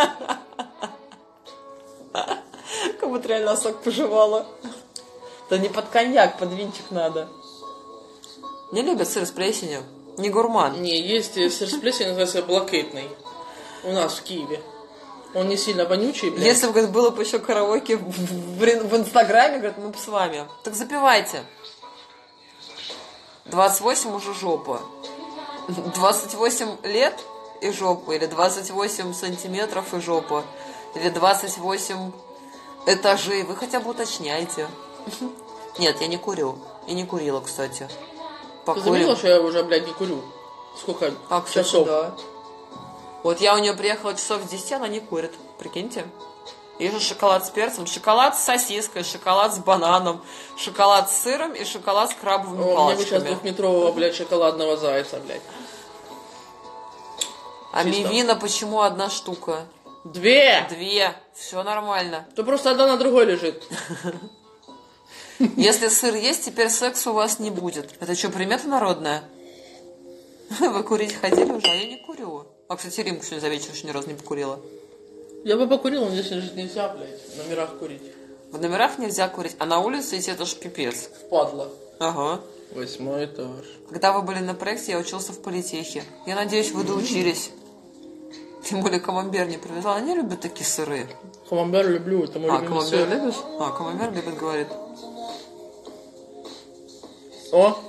Как будто реально сок пожевала. Да не под коньяк, под винчик надо. Не любят сыр с плесенью. Не гурман. Не, есть сыр с плесенью, называется блокетный. У нас в Киеве. Он не сильно вонючий, блядь. Если бы говорит, было бы еще караоке в, в, в Инстаграме, говорит, мы бы с вами. Так запивайте. двадцать восемь уже жопа. двадцать восемь лет и жопа. Или двадцать восемь сантиметров и жопа. Или двадцать восемь этажей. Вы хотя бы уточняйте. Нет, я не курю. И не курила, кстати. Ты заметила, что я уже, блядь, не курю? Сколько А, кстати, часов? да. Вот я у нее приехала часов с десяти, она не курит. Прикиньте. Есть же шоколад с перцем, шоколад с сосиской, шоколад с бананом, шоколад с сыром и шоколад с крабовыми О, мне бы сейчас палочками. двухметрового, блядь, шоколадного зайца, блядь. А Чисто. мивина почему одна штука? Две! Две. Все нормально. То просто одна на другой лежит. Если сыр есть, теперь секса у вас не будет. Это что, примета народная? Вы курить ходили уже? А я не курю. А, кстати, Римка сегодня за вечер еще ни разу не покурила. Я бы покурил, но здесь же нельзя, блядь, в номерах курить. В номерах нельзя курить, а на улице идти это ж пипец. Падла. Ага. Восьмой этаж. Когда вы были на проекте, я учился в политехе. Я надеюсь, вы доучились. Тем более камамбер не привезла. Они любят такие сыры. Камамбер люблю, это мой А, любимый камамбер сыр. любишь? А, камамбер любит, говорит. О!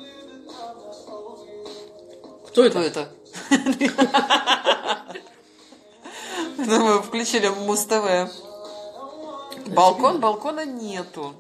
Кто Кто это? это? Думаю, включили Муз-ТВ. Балкон, балкона нету.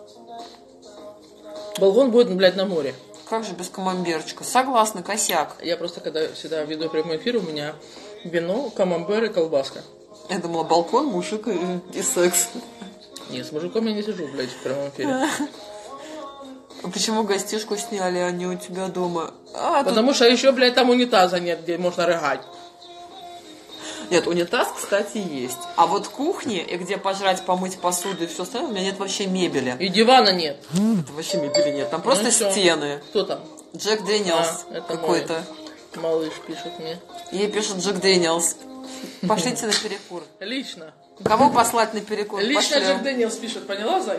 Балкон будет, блядь, на море. Как же без камамберчика? Согласна, косяк. Я просто, когда всегда веду прямой эфир, у меня вино, камамбер и колбаска. Я думала, балкон, мужик и, и секс. Нет, с мужиком я не сижу, блядь, в прямом эфире. А почему гостишку сняли, а не у тебя дома? А, тут... Потому что еще, блядь, там унитаза нет, где можно рыгать. Нет, унитаз, кстати, есть. А вот кухни, и где пожрать, помыть посуду и все остальное, у меня нет вообще мебели. И дивана нет. Это вообще мебели нет. Там просто Ну всё. стены. Кто там? Джек Дэниелс А, это какой-то. Малыш пишет мне. Ей пишет Джек Дэниелс. Пошлите на перекур. Лично. Кого послать на перекур? Лично Пошлем. Джек Дэниелс пишет, поняла, зай?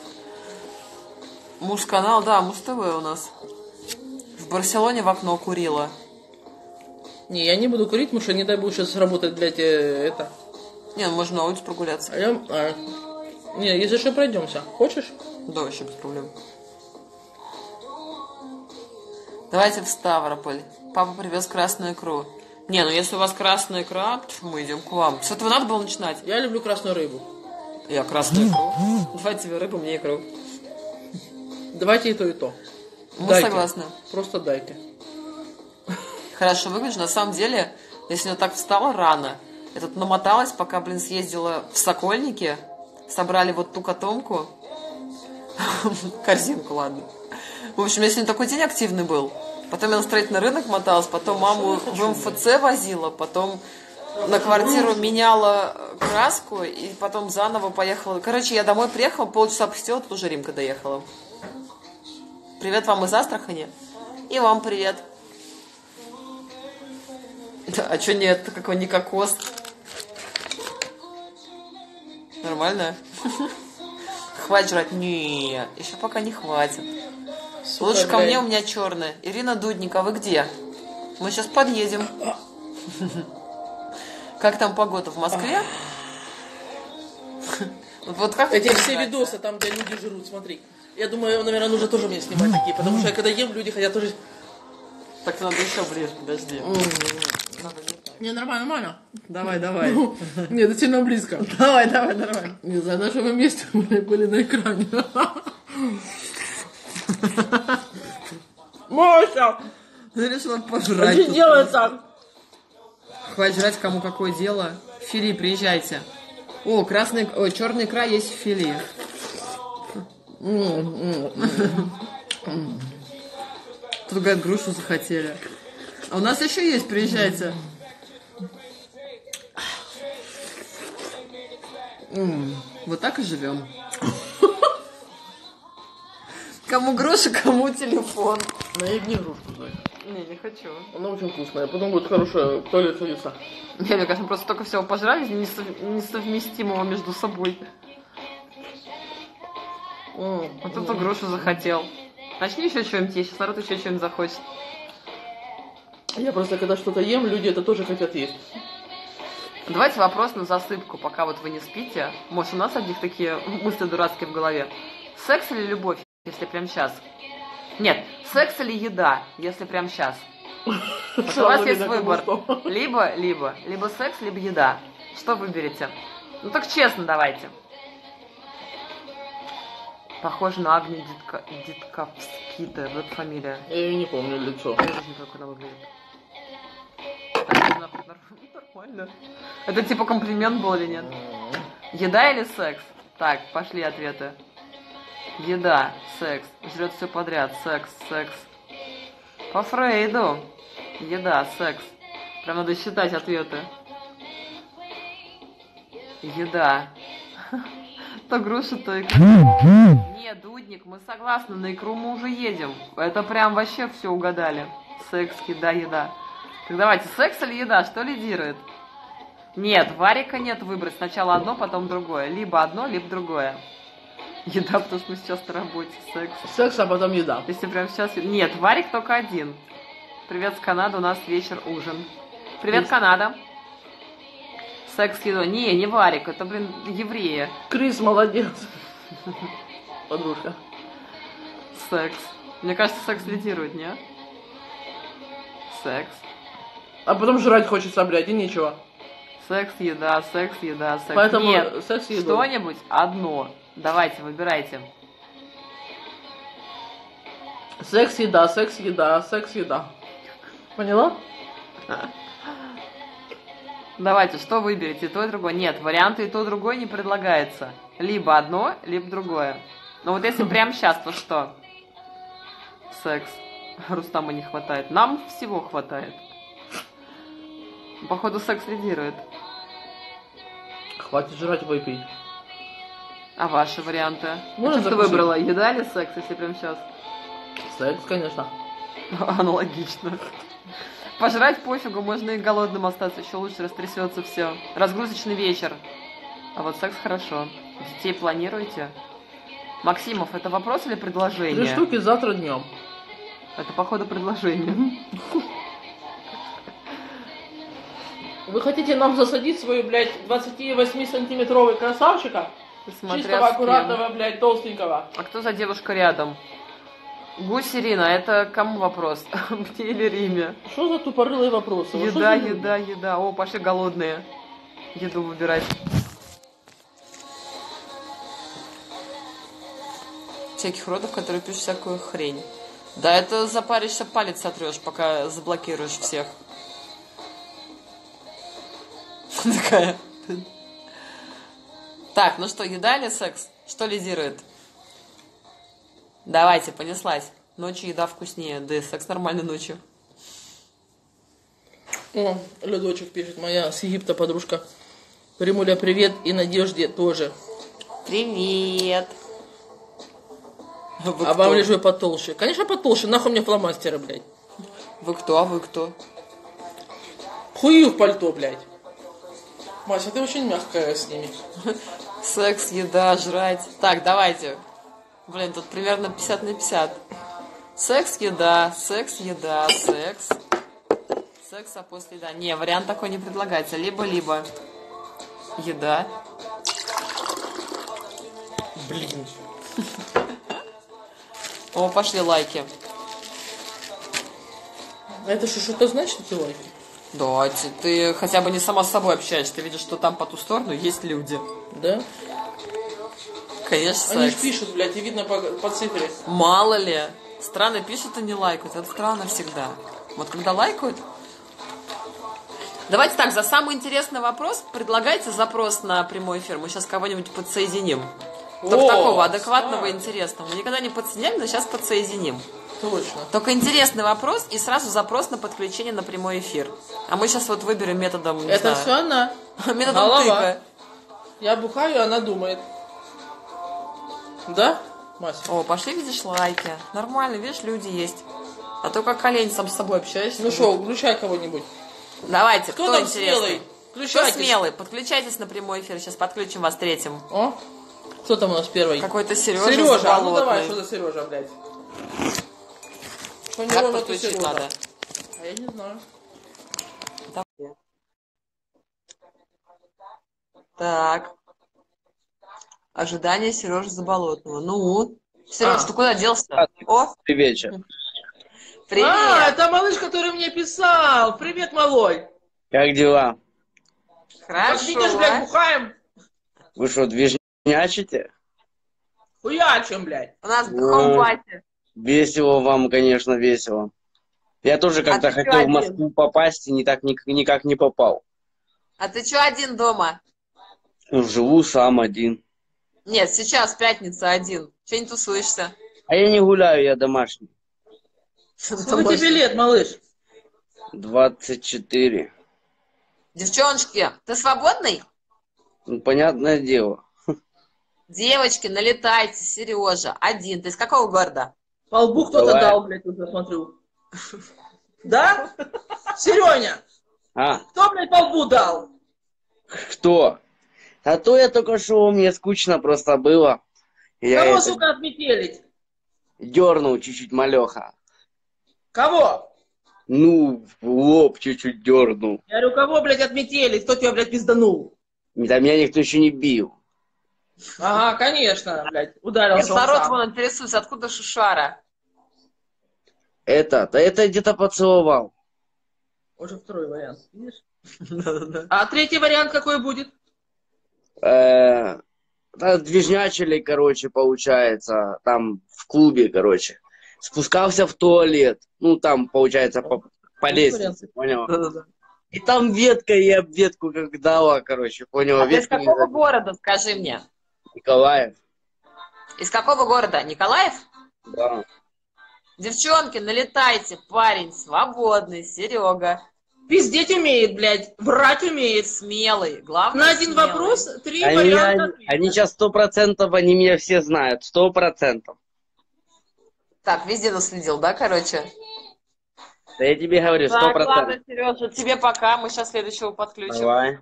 Муж-канал, да, Муз-ТВ у нас. В Барселоне в окно курила. Не, я не буду курить, потому что не дай бог сейчас работать, блядь, э, это. Не, ну можно на улицу прогуляться. А я... а. Не, если что, пройдемся. Хочешь? Да, вообще без проблем. Давайте в Ставрополь. Папа привез красную икру. Не, ну если у вас красная икра, мы идем к вам. С этого надо было начинать. Я люблю красную рыбу. Я красную икру. Давай тебе рыбу, мне икру. Давайте и то, и то. Мы Дайте. согласны. Просто дайте. Хорошо выглядишь. На самом деле, я сегодня так встала рано. Я тут намоталась, пока, блин, съездила в Сокольники. Собрали вот ту котомку. Корзинку, ладно. В общем, я сегодня такой день активный был. Потом я на строительный рынок моталась, потом маму в эм эф цэ возила, потом на квартиру меняла краску, и потом заново поехала. Короче, я домой приехала, полчаса посидела, тут уже Римка доехала. Привет вам из Астрахани. И вам привет. А что нет? Какой не кокос? Нормально? Хватит жрать? Не, еще пока не хватит. Сука, Лучше ко блядь. мне, у меня черная. Ирина Дудник, а вы где? Мы сейчас подъедем. Как там погода в Москве? Вот как Эти тебе все нравится? видосы, там, где люди жрут, смотри. Я думаю, наверное, нужно тоже мне снимать такие, потому что я когда ем, люди хотят тоже... Так надо еще ближе, подожди. Надо не так. Не, нормально, нормально. Давай, давай. Нет, это сильно близко. Давай, давай, нормально. Не знаю, на что мы вместе были на экране. Мося! Ты решила А пожрать. что тут. делать так? Хватит жрать, кому какое дело. Фили, приезжайте. О, красный, ой, черный икра есть в фили. Тут, говорят, грушу захотели. А у нас еще есть, приезжайте. М, Вот так и живем. Кому груша, кому телефон. Наебни грушку, Зай. Не, не хочу. Она очень вкусная, потом будет хорошая в туалет садиться. Не, мне кажется, просто столько всего пожрали несов- несовместимого между собой. Вот эту грушу захотел. Начни еще что-нибудь есть, сейчас народ еще что-нибудь захочет. Я просто, когда что-то ем, люди это тоже хотят есть. Давайте вопрос на засыпку, пока вот вы не спите. Может, у нас одних такие мысли дурацкие в голове. Секс или любовь, если прям сейчас? Нет, секс или еда, если прям сейчас? Вот у вас есть выбор. Либо, либо, либо секс, либо еда. Что выберете? Ну так честно давайте. Похоже на Агнию Дитка... Дитковскита, вот фамилия. Я ее не помню лицо. Я даже не знаю, как она выглядит. А, нахуй, нормально. Это типа комплимент был или нет? Еда или секс? Так, пошли ответы. Еда, секс. Жрет все подряд. Секс, секс. По Фрейду. Еда, секс. Прям надо считать ответы. Еда. То груша, то икра. Нет, Дудник, мы согласны, на икру мы уже едем. Это прям вообще все угадали. Секс, еда, еда. Так давайте, секс или еда, что лидирует? Нет, варика нет выбрать. Сначала одно, потом другое. Либо одно, либо другое. Еда, потому что мы сейчас на работе. Секс. Секс, а потом еда. Если прям сейчас... Нет, варик только один. Привет с Канады, у нас вечер, ужин. Привет, Канада. Секс, еда. Не, не варик, это, блин, евреи. Крис, молодец. Подружка. Секс. Мне кажется, секс лидирует, не? Секс. А потом жрать хочется, блядь, и ничего. Секс, еда, секс, еда, секс. Поэтому Нет, секс, еда. что-нибудь одно. Давайте, выбирайте. Секс, еда, секс, еда, секс, еда. Поняла? Давайте, что выберете, то и другое? Нет, варианты и то, и другое не предлагается. Либо одно, либо другое. Но вот если прямо сейчас, то что? Секс. Рустама не хватает. Нам всего хватает. Походу, секс лидирует. Хватит жрать, выпить. А ваши варианты? Можно а что ты закусить? выбрала? Еда или секс, если прямо сейчас? Секс, конечно. Аналогично. Пожрать пофигу, можно и голодным остаться, еще лучше растрясется все. Разгрузочный вечер. А вот секс хорошо. Детей планируете? Максимов, это вопрос или предложение? Три штуки завтра днем. Это, походу, предложение. Вы хотите нам засадить свою, блядь, двадцативосьмисантиметровый красавчика? Смотря Чистого, с кем. аккуратного, блядь, толстенького. А кто за девушка рядом? Гусь Ирина, это кому вопрос? Мне или Риме? Что за тупорылые вопросы? Вы что Еда, за люди? еда, еда. О, пошли голодные. Еду выбирать. Всяких родов, которые пишут всякую хрень. Да, это запаришься, палец сотрешь, пока заблокируешь всех. Такая. Так, ну что, еда или секс? Что лидирует? Давайте, понеслась. Ночью еда вкуснее, да и секс нормальной ночью. О, Людочек пишет, моя с Египта подружка. Римуля, привет, и Надежде тоже. Привет. Вы а кто? вам лишь бы потолще. Конечно, потолще, нахуй мне фломастеры, блядь. Вы кто, а вы кто? Хуи в пальто, блядь. Мася, ты очень мягкая с ними. Секс, еда, жрать. Так, давайте. Блин, тут примерно пятьдесят на пятьдесят. Секс, еда, секс, еда, секс. Секс, а после еда. Не, вариант такой не предлагается. Либо-либо. Еда. Блин. О, пошли лайки. А это что, что-то значит, эти лайки? Да, ты, ты хотя бы не сама с собой общаешься. Ты видишь, что там по ту сторону есть люди. Да? Конечно, Они секс. ж пишут, блядь, и видно по, по цифре. Мало ли. Странно пишут и не лайкают. Это странно всегда. Вот когда лайкают... Давайте так, за самый интересный вопрос предлагайте запрос на прямой эфир. Мы сейчас кого-нибудь подсоединим. Только О, такого адекватного и кстати. интересного. Мы никогда не подсоединяем, но сейчас подсоединим. Точно. Только интересный вопрос и сразу запрос на подключение на прямой эфир. А мы сейчас вот выберем методом, не Это знаю, все она. методом Голова. тыка. Я бухаю, она думает. Да, Мася? О, пошли, видишь, лайки. Нормально, видишь, люди есть. А то как олень сам с собой общаешься. Ну что, включай кого-нибудь. Давайте, Кто кто, там интересный? смелый? Кто Включайтесь. смелый? Подключайтесь на прямой эфир. Сейчас подключим вас третьим. О, кто там у нас первый? Какой-то Сережа. Сережа, а ну Заболотный. давай, что за Сережа, блядь? Что не Как ровно, то подключить Сережа. надо? А я не знаю. Так. Ожидание Сережи Заболотного. Ну, Сереж, А. ты куда делся? О, Добрый вечер. привет. А, это малыш, который мне писал. Привет, малой. Как дела? Как Хорошо. видишь, блядь, бухаем. Вы что, движнячите? Хуячим, блядь. У нас О. хом-пати. Весело вам, конечно, весело. Я тоже как-то А ты хотел чё в Москву попасть и никак, никак не попал. А ты что один дома? Живу сам один. Нет, сейчас пятница один. Че не тусуешься? А я не гуляю, я домашний. Сколько тебе лет, малыш? двадцать четыре. Девчоночки, ты свободный? Ну, понятное дело. Девочки, налетайте, Сережа, один. Ты из какого города? По лбу кто-то Давай. дал, блядь, уже смотрю. Да? Сереня, А, кто, блядь, по лбу дал? кто? А то я только что, мне скучно просто было. Я Кого, это сука, отметелить? дернул чуть-чуть малеха. Кого? Ну, в лоб чуть-чуть дернул. Я говорю, кого, блядь, отметелить? Кто тебя, блядь, пизданул? Да меня никто еще не бил. Ага, конечно, блядь, Я ударился он народ сам. вон интересуется, откуда шушара? Это, да это где-то поцеловал. Уже второй вариант, видишь? Да-да-да. А третий вариант какой будет? Э, да, движнячили, короче, получается, там в клубе, короче. Спускался в туалет. Ну, там, получается, по, по лестнице, понял? Да-да-да. И там ветка, и об ветку как дала, короче, понял? А ты из Ветку не какого забил. города, скажи мне? Николаев. Из какого города? Николаев? Да. Девчонки, налетайте, парень свободный, Серега. Пиздеть умеет, блядь, врать умеет. Смелый, главное На один смелый. вопрос три Они, варианта они, ответа. они сейчас сто процентов, они меня все знают. Сто процентов. Так, везде наследил, да, короче? Да я тебе говорю, сто Так, процентов. ладно, Сережа, тебе пока, мы сейчас следующего подключим. Давай.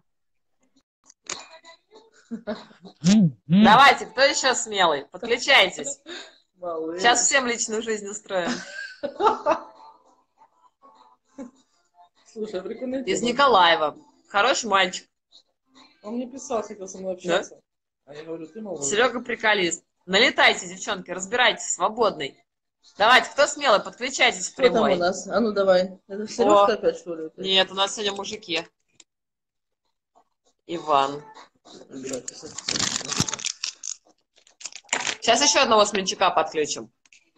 Давайте, кто еще смелый? Подключайтесь. Малыш. Сейчас всем личную жизнь устроим. Слушай, прикольный Из тема. Николаева. Хороший мальчик. Он мне писал, хотел со мной общаться. А я говорю, ты малыш. Серега приколист. Налетайте, девчонки, разбирайтесь, свободный. Давайте, кто смелый, подключайтесь в Кто там прямой. у нас? А ну давай. Это Сережка О. опять, что ли? Нет, у нас сегодня мужики. Иван. Сейчас еще одного сменчака подключим.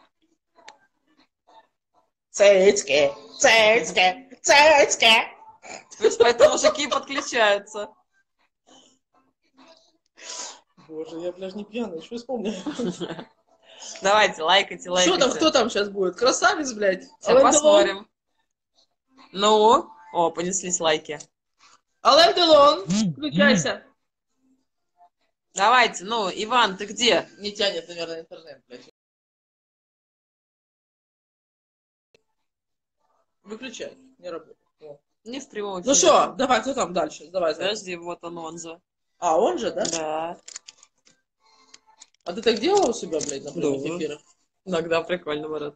Цецки, цецки, цецки. То есть поэтому мужики подключаются. Боже, я, блядь, не пьяный, что вспомнил? Давайте, лайкайте, лайкайте. Что там, кто там сейчас будет? Красавец, блядь? Сейчас Ален посмотрим. Ну, о, понеслись лайки. Делон? Ален Делон, включайся. Давайте, ну, Иван, ты где? Не тянет, наверное, интернет, блядь. Выключай, не работает. О. Не в прямом эфире. Ну что, давай, кто там дальше? Давай, давай. Подожди, вот он, он же. А, он же, да? Да. А ты так делала у себя, блядь, на прямых Да. эфирах? Иногда прикольно, Марат.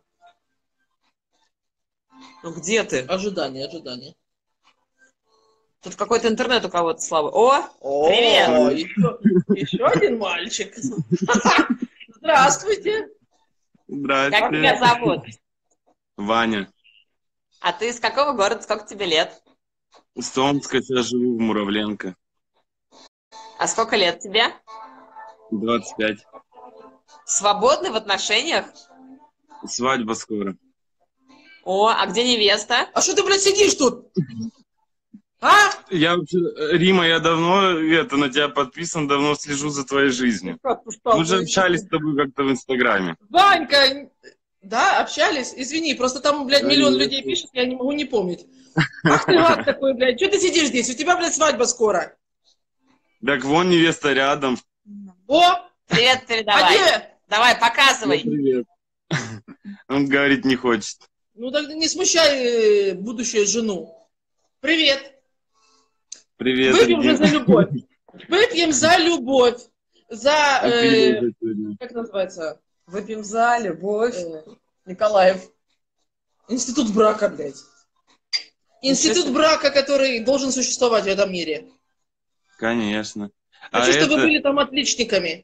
Ну где ты? Ожидание, ожидание. Тут какой-то интернет у кого-то слабый. О, привет! О, еще, еще один мальчик. Здравствуйте. Здрасте. Как тебя зовут? Ваня. А ты из какого города? Сколько тебе лет? С Томска, сейчас живу в Муравленко. А сколько лет тебе? двадцать пять. Свободный в отношениях? Свадьба скоро. О, а где невеста? А что ты, блядь, сидишь тут? А? Я вообще, Рима, я давно это, на тебя подписан, давно слежу за твоей жизнью. Мы же общались с тобой как-то в Инстаграме. Ванька, да, общались? Извини, просто там, блядь, Да миллион нет. людей пишет, я не могу не помнить. Ах ты гад такой, блядь, что ты сидишь здесь? У тебя, блядь, свадьба скоро. Так вон невеста рядом. О, Привет а передавай. где? Давай, показывай. Привет. Он говорить не хочет. Ну так не смущай э, будущую жену. Привет. Привет, Выпьем же Рим. за любовь. Выпьем за любовь. За, А ты э, где сегодня? как называется? Выпьем за любовь. Э, Николаев. Институт брака, блядь. Институт брака, который должен существовать в этом мире. Конечно. Хочу, А чтобы вы это, были там отличниками.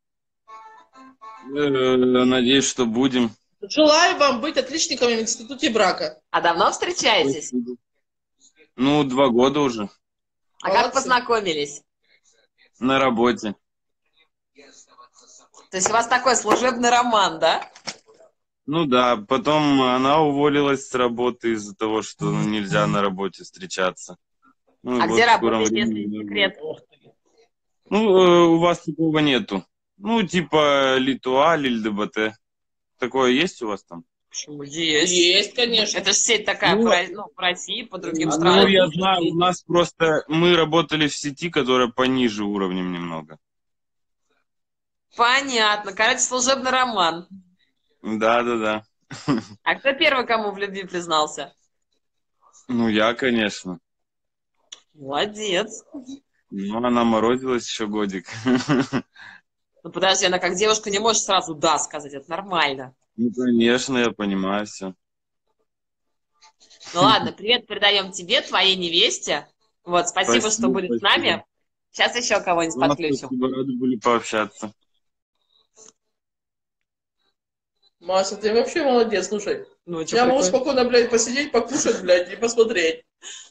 э, надеюсь, что будем. Желаю вам быть отличниками в институте брака. А давно встречаетесь? Ну, два года уже. А как Молодцы. познакомились? На работе. То есть у вас такой служебный роман, да? Ну да, потом она уволилась с работы из-за того, что ну, нельзя на работе встречаться. Ну, А вот где в скором работаете, если времени не не секрет? Ну, э, у вас такого нету. Ну, типа Литуаль или ДБТ. Такое есть у вас там? Почему? Есть. Есть, конечно. Это же сеть такая Ну, по, Ро- ну, по России, по другим А Ну, странам. я тут знаю, у нас просто мы работали в сети, которая пониже уровнем немного. Понятно. Короче, служебный роман. Да, да, да. А кто первый кому в любви признался? Ну, я, конечно. Молодец. Ну, она морозилась еще годик. Ну подожди, она как девушка не может сразу «да» сказать, это нормально. Ну, конечно, я понимаю все. Ну ладно, привет передаем тебе, твоей невесте. Вот, спасибо, Спасибо, что были с нами. спасибо. Сейчас еще кого-нибудь Ну, подключим. спасибо, рады были пообщаться. Маша, ты вообще молодец, слушай. Ну, чё, Я могу прикольно. спокойно, блядь, посидеть, покушать, блядь, и посмотреть.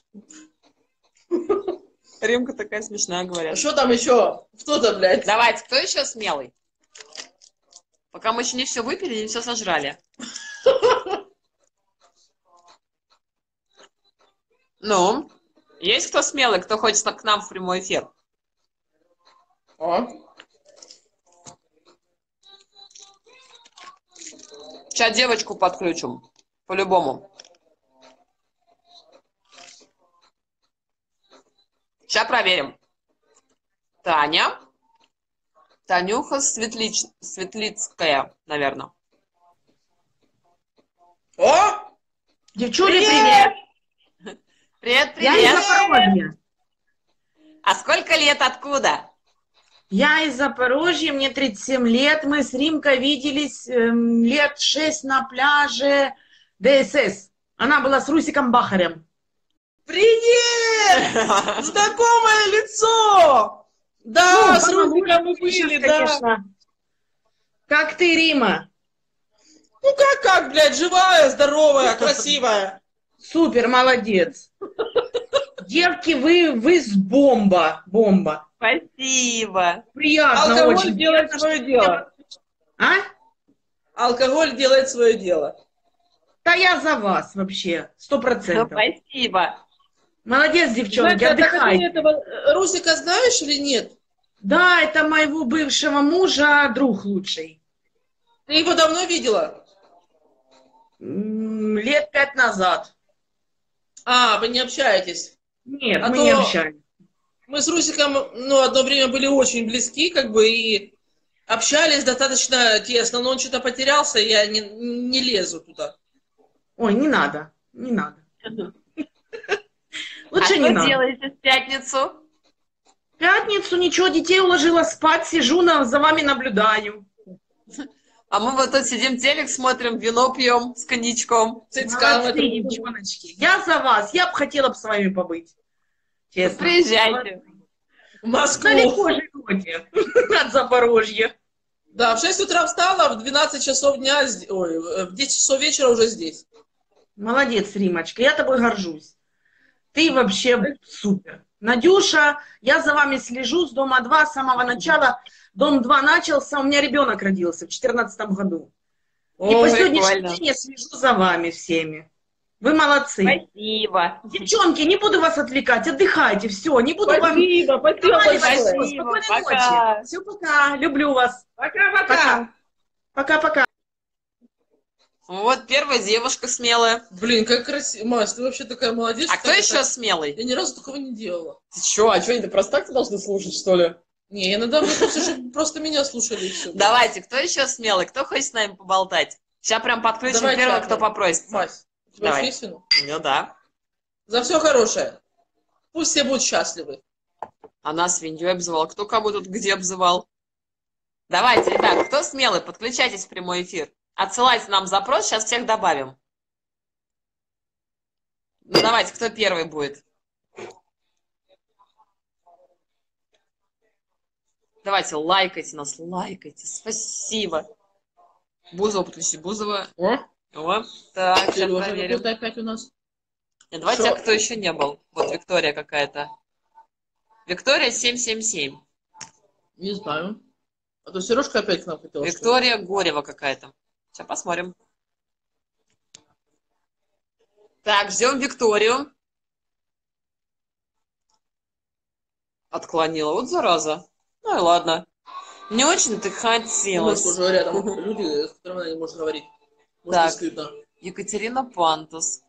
Римка такая смешная, говорят. Что там еще? Кто-то, блядь? Давайте, кто еще смелый? Пока мы еще не все выпили, не все сожрали. Ну, есть кто смелый, кто хочет к нам в прямой эфир? О, Сейчас девочку подключим. По-любому. Сейчас проверим. Таня. Танюха Светлич... Светлицкая, наверное. О! Девчули, Привет! привет! Привет, Я из привет. Запорожья. А сколько лет, откуда? Я из Запорожья, мне тридцать семь лет. Мы с Римкой виделись эм, лет шесть на пляже ДСС. Она была с Русиком Бахарем. Привет! Знакомое лицо! Да, Ну, с мама, Русиком мы может, были, сейчас, да. конечно. Как ты, Рима? Ну как, как, блядь, живая, здоровая, красивая. Супер, молодец. Девки, вы, вы с бомба. Бомба. Спасибо. Приятно Алкоголь очень. делает Приятно, свое что- дело. А? Алкоголь делает свое дело. Да я за вас вообще. Сто Ну, процентов. спасибо. Молодец, девчонки, Знаете, а так ты отдыхайте. этого э, Русика знаешь или нет? Да, это моего бывшего мужа друг лучший. Ты его давно видела? М, Лет пять назад. А, вы не общаетесь. Нет, А мы то- не общались. Мы с Русиком, ну, одно время были очень близки, как бы, и общались достаточно тесно, но он что-то потерялся, и я не, не лезу туда. Ой, не надо, не надо. А Лучше не что надо. делаете в пятницу? В пятницу ничего, детей уложила спать, сижу, на, за вами наблюдаю. А мы вот тут сидим, телек смотрим, вино пьем с коньячком. Цицкам Молодцы, это- девчоночки. Я за вас, я бы хотела бы с вами побыть. Честно. Приезжайте. В Москву. Далеко живете от Запорожья. Да, в шесть утра встала, в двенадцать часов дня, з- ой, в десять часов вечера уже здесь. Молодец, Римочка, я тобой горжусь. Ты вообще супер. Надюша, я за вами слежу с дома два с самого начала. Дом два начался, у меня ребенок родился в четырнадцатом году. И О, по сегодняшний прикольно. день я слежу за вами всеми. Вы молодцы. Спасибо. Девчонки, не буду вас отвлекать, отдыхайте, все, не буду вам... Спасибо, спасибо Давай, большое. всё, Спасибо, спокойной пока. ночи. Все, пока, люблю вас. Пока-пока. Пока-пока. Вот первая девушка смелая. Блин, как красиво. Маш, ты вообще такая молодец. А что кто так еще это- смелый? Я ни разу такого не делала. Ты че, а что, они просто так должны слушать, что ли? Не, иногда мне хочется, чтобы просто меня слушали и все. Давайте, кто еще смелый? Кто хочет с нами поболтать? Сейчас прям подключим Давай первого, чапнем. кто попросит. Мась, у тебя Давай. есть вино? Ну да. За все хорошее. Пусть все будут счастливы. Она свиньей обзывала. Кто кого тут где обзывал? Давайте, ребят, кто смелый, подключайтесь в прямой эфир. Отсылайте нам запрос, сейчас всех добавим. Ну давайте, кто первый будет? Давайте, лайкайте нас, лайкайте. Спасибо. Бузова, подключи Бузова. О, О, так, сейчас Сережа, проверим. какой-то опять у нас. Нет, давайте, Шо? а кто еще не был? Вот Виктория какая-то. Виктория семь семь семь. Не знаю. А то Сережка опять к нам хотела. что ли? Виктория Горева какая-то. Сейчас посмотрим. Так, ждем Викторию. Отклонила. Вот зараза. Ну и ладно. Не очень-то Ну, хотелось. уже говорят, там люди, с которыми она не может говорить. Может, Так. не стыдно. Екатерина Пантус.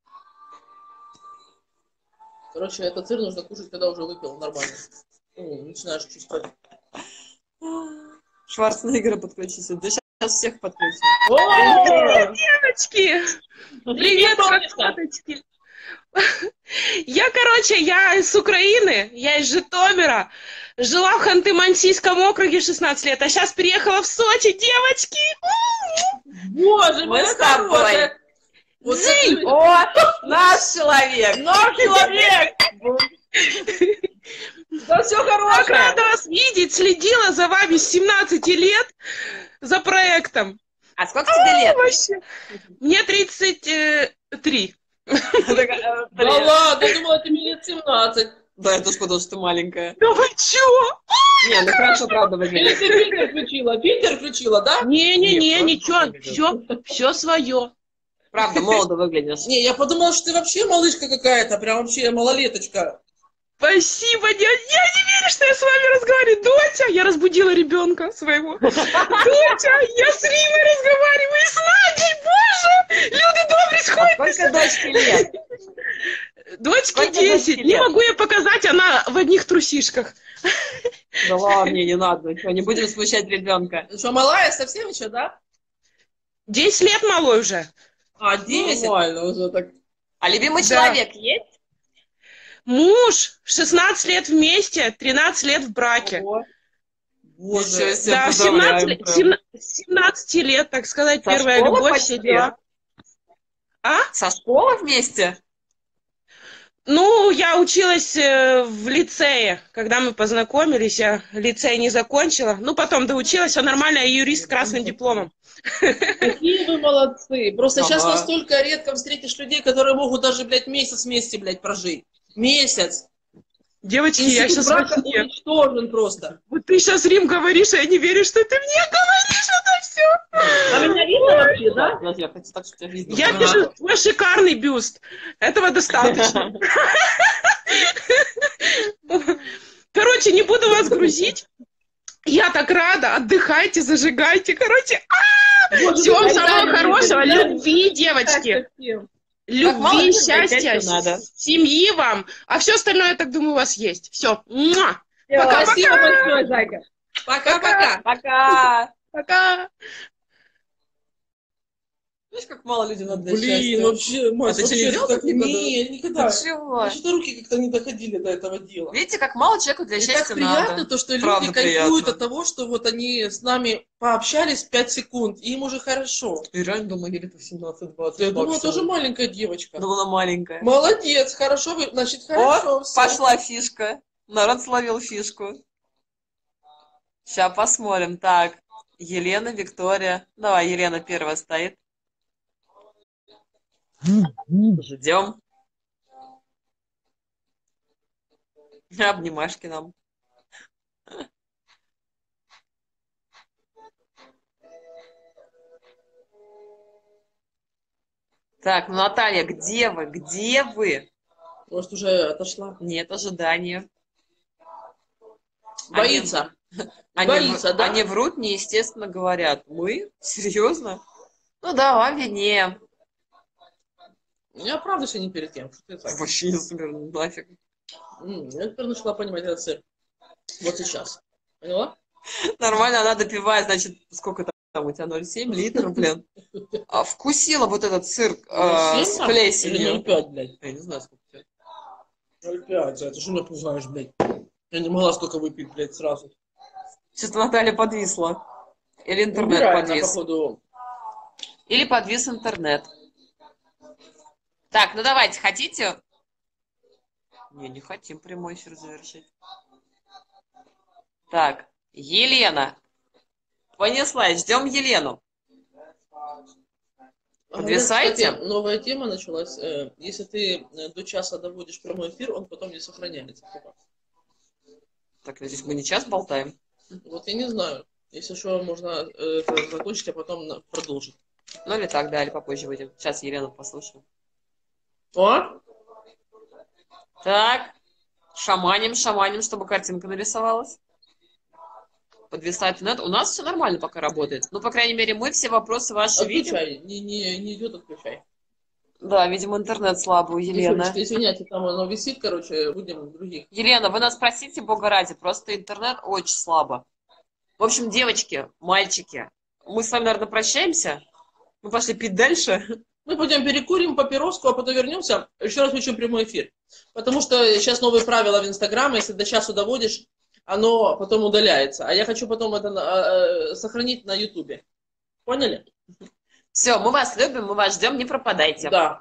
Короче, этот сыр нужно кушать, когда уже выпил нормально. Ну, начинаешь чувствовать. Шварценеггера подключись. Да сейчас всех подключим. Девочки! Привет, красоточки! Я, короче, я из Украины, я из Житомира. Жила в Ханты-Мансийском округе шестнадцать лет, а сейчас переехала в Сочи, девочки! Боже, Мы моя с тобой. хорошая! Вот Дзынь! это- О, наш человек! Наш человек! Да все Так хорошее! рада вас видеть, следила за вами с семнадцати лет, за проектом. А сколько тебе лет? Вообще. Мне тридцать три. Да ладно, я думала, ты мне лет семнадцать. Да, это ж потому, что ты маленькая. Да вы чё? Не, ну хорошо, правда Или выглядит. ты фильтр включила? Фильтр включила, да? Не-не-не, Нет, ничего, просто все, все свое. Правда, молодо выглядишь. Не, я подумала, что ты вообще малышка какая-то, прям вообще малолеточка. Спасибо, дядя. Я не верю, что я с вами разговариваю. Доча, я разбудила ребенка своего. Доча, я с Римой разговариваю, и с Надей, боже! Люди добрые сходят. Сколько дочке лет? Дочке Сколько десять. дочке Не лет? могу я показать, она в одних трусишках. Да ладно, мне не надо. Ничего, не будем смущать ребенка. Что, малая совсем еще, да? Десять лет малой уже. А, десять? Нормально уже так. А любимый Да. человек есть? Муж, шестнадцать лет вместе, тринадцать лет в браке. Ого. Боже. Ничего себе, Да, с поздравляем, семнадцати, прям. семна- с семнадцати лет, так сказать, Со первая школы любовь, почти? все дела. А? Со школы вместе? Ну, я училась э, в лицее, когда мы познакомились, я лицей не закончила. Ну, потом доучилась, все нормально, я юрист с красным дипломом. Какие вы молодцы. Просто сейчас Ага. настолько редко встретишь людей, которые могут даже, блядь, месяц вместе, блядь, прожить. Месяц. Девочки, я Институт сейчас брака вообще... уничтожен просто. Вот ты сейчас, Рим, говоришь, а я не верю, что ты мне говоришь это все. А меня видно вообще, да? Подожди, я хочу так, что тебя видно. Я Ага. вижу твой шикарный бюст. Этого достаточно. Короче, не буду вас грузить. Я так рада. Отдыхайте, зажигайте. Короче, всего вам самого хорошего. Любви, девочки. Как мало Любви, людей, опять счастья, же надо. семьи вам. А все остальное, я так думаю, у вас есть. Все. Спасибо большое, Зайка. Пока-пока. Пока! Пока. Видишь, как мало людям надо для Блин, счастья? вообще, Маш, А ты вообще что, не делал так- так никогда? Не, никогда. Ты чего? Что-то руки как-то не доходили до этого дела. Видите, как мало человеку для И счастья так приятно, надо. то, что люди Правда кайфуют приятно. от того, что вот они с нами пообщались пять секунд, и им уже хорошо. И реально дома ели по семнадцать-двадцать. Я думала, тоже маленькая девочка. Думала, маленькая. Молодец, хорошо, вы, значит, хорошо. О, всё. пошла фишка. Народ словил фишку. Сейчас посмотрим. Так, Елена, Виктория. Давай, Елена первая стоит. Ждем. Обнимашки нам. Так, ну, Наталья, где вы? Где вы? Может, уже отошла. Нет ожидания. Боится. Они, Боится, в- да? они врут, неестественно говорят. Мы? Серьезно? Ну да, вам виднее. Я правда что не перед тем. Что ты так? Вообще не супер, нафиг. М, Я теперь начала понимать этот сыр. Вот сейчас. Поняла? Нормально, она допивает, значит, сколько там у тебя, ноль семь литров, блин. А, вкусила вот этот сыр э, с Или ноль плесенью. пять, блядь. Я не знаю, сколько у тебя. ноль пять, это что ты знаешь, блядь. Я не могла столько выпить, блядь, сразу. Что-то Наталья подвисла. Или интернет Убирай, она, подвис. походу. Или подвис интернет. Так, ну давайте, хотите? Не, не хотим прямой эфир завершить. Так, Елена. Понеслась, ждем Елену. А у меня, Подвисайте. кстати, новая тема началась. Э, Если ты э, до часа доводишь прямой эфир, он потом не сохраняется. Так, надеюсь, мы не час болтаем. Вот я не знаю. Если что, можно э, это закончить, а потом на- продолжить. Ну или так, да, или попозже выйдем. Сейчас Елену послушаем. О! Так, шаманим, шаманим, чтобы картинка нарисовалась. подвисает интернет. У нас все нормально пока работает. Ну, по крайней мере, мы все вопросы ваши видим. Отключай, не, не, не идет, отключай. Да, видимо, интернет слабый у Елены. Девочки, извиняйте, там оно висит, короче, будем других. Елена, вы нас простите, бога ради, просто интернет очень слабо. В общем, девочки, мальчики, мы с вами, наверное, прощаемся. Мы пошли пить дальше. Мы пойдем перекурим папироску, а потом вернемся. Еще раз включим прямой эфир. Потому что сейчас новые правила в Инстаграм. Если до часу доводишь, оно потом удаляется. А я хочу потом это э, сохранить на Ютубе. Поняли? Все, мы вас любим, мы вас ждем, не пропадайте. Да.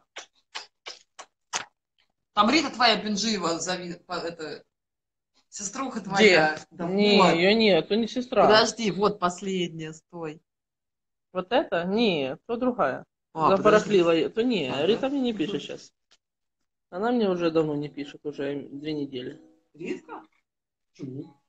Там Рита твоя Пенжиева, зови, это, сеструха твоя. Где? Да, не, вот. ее нет, то не сестра. Подожди, вот последняя, стой. Вот это? Нет, то другая. А, Запарахлила ее. То не, Ага. Рита мне не пишет сейчас. Она мне уже давно не пишет, уже две недели. Ритка? Почему?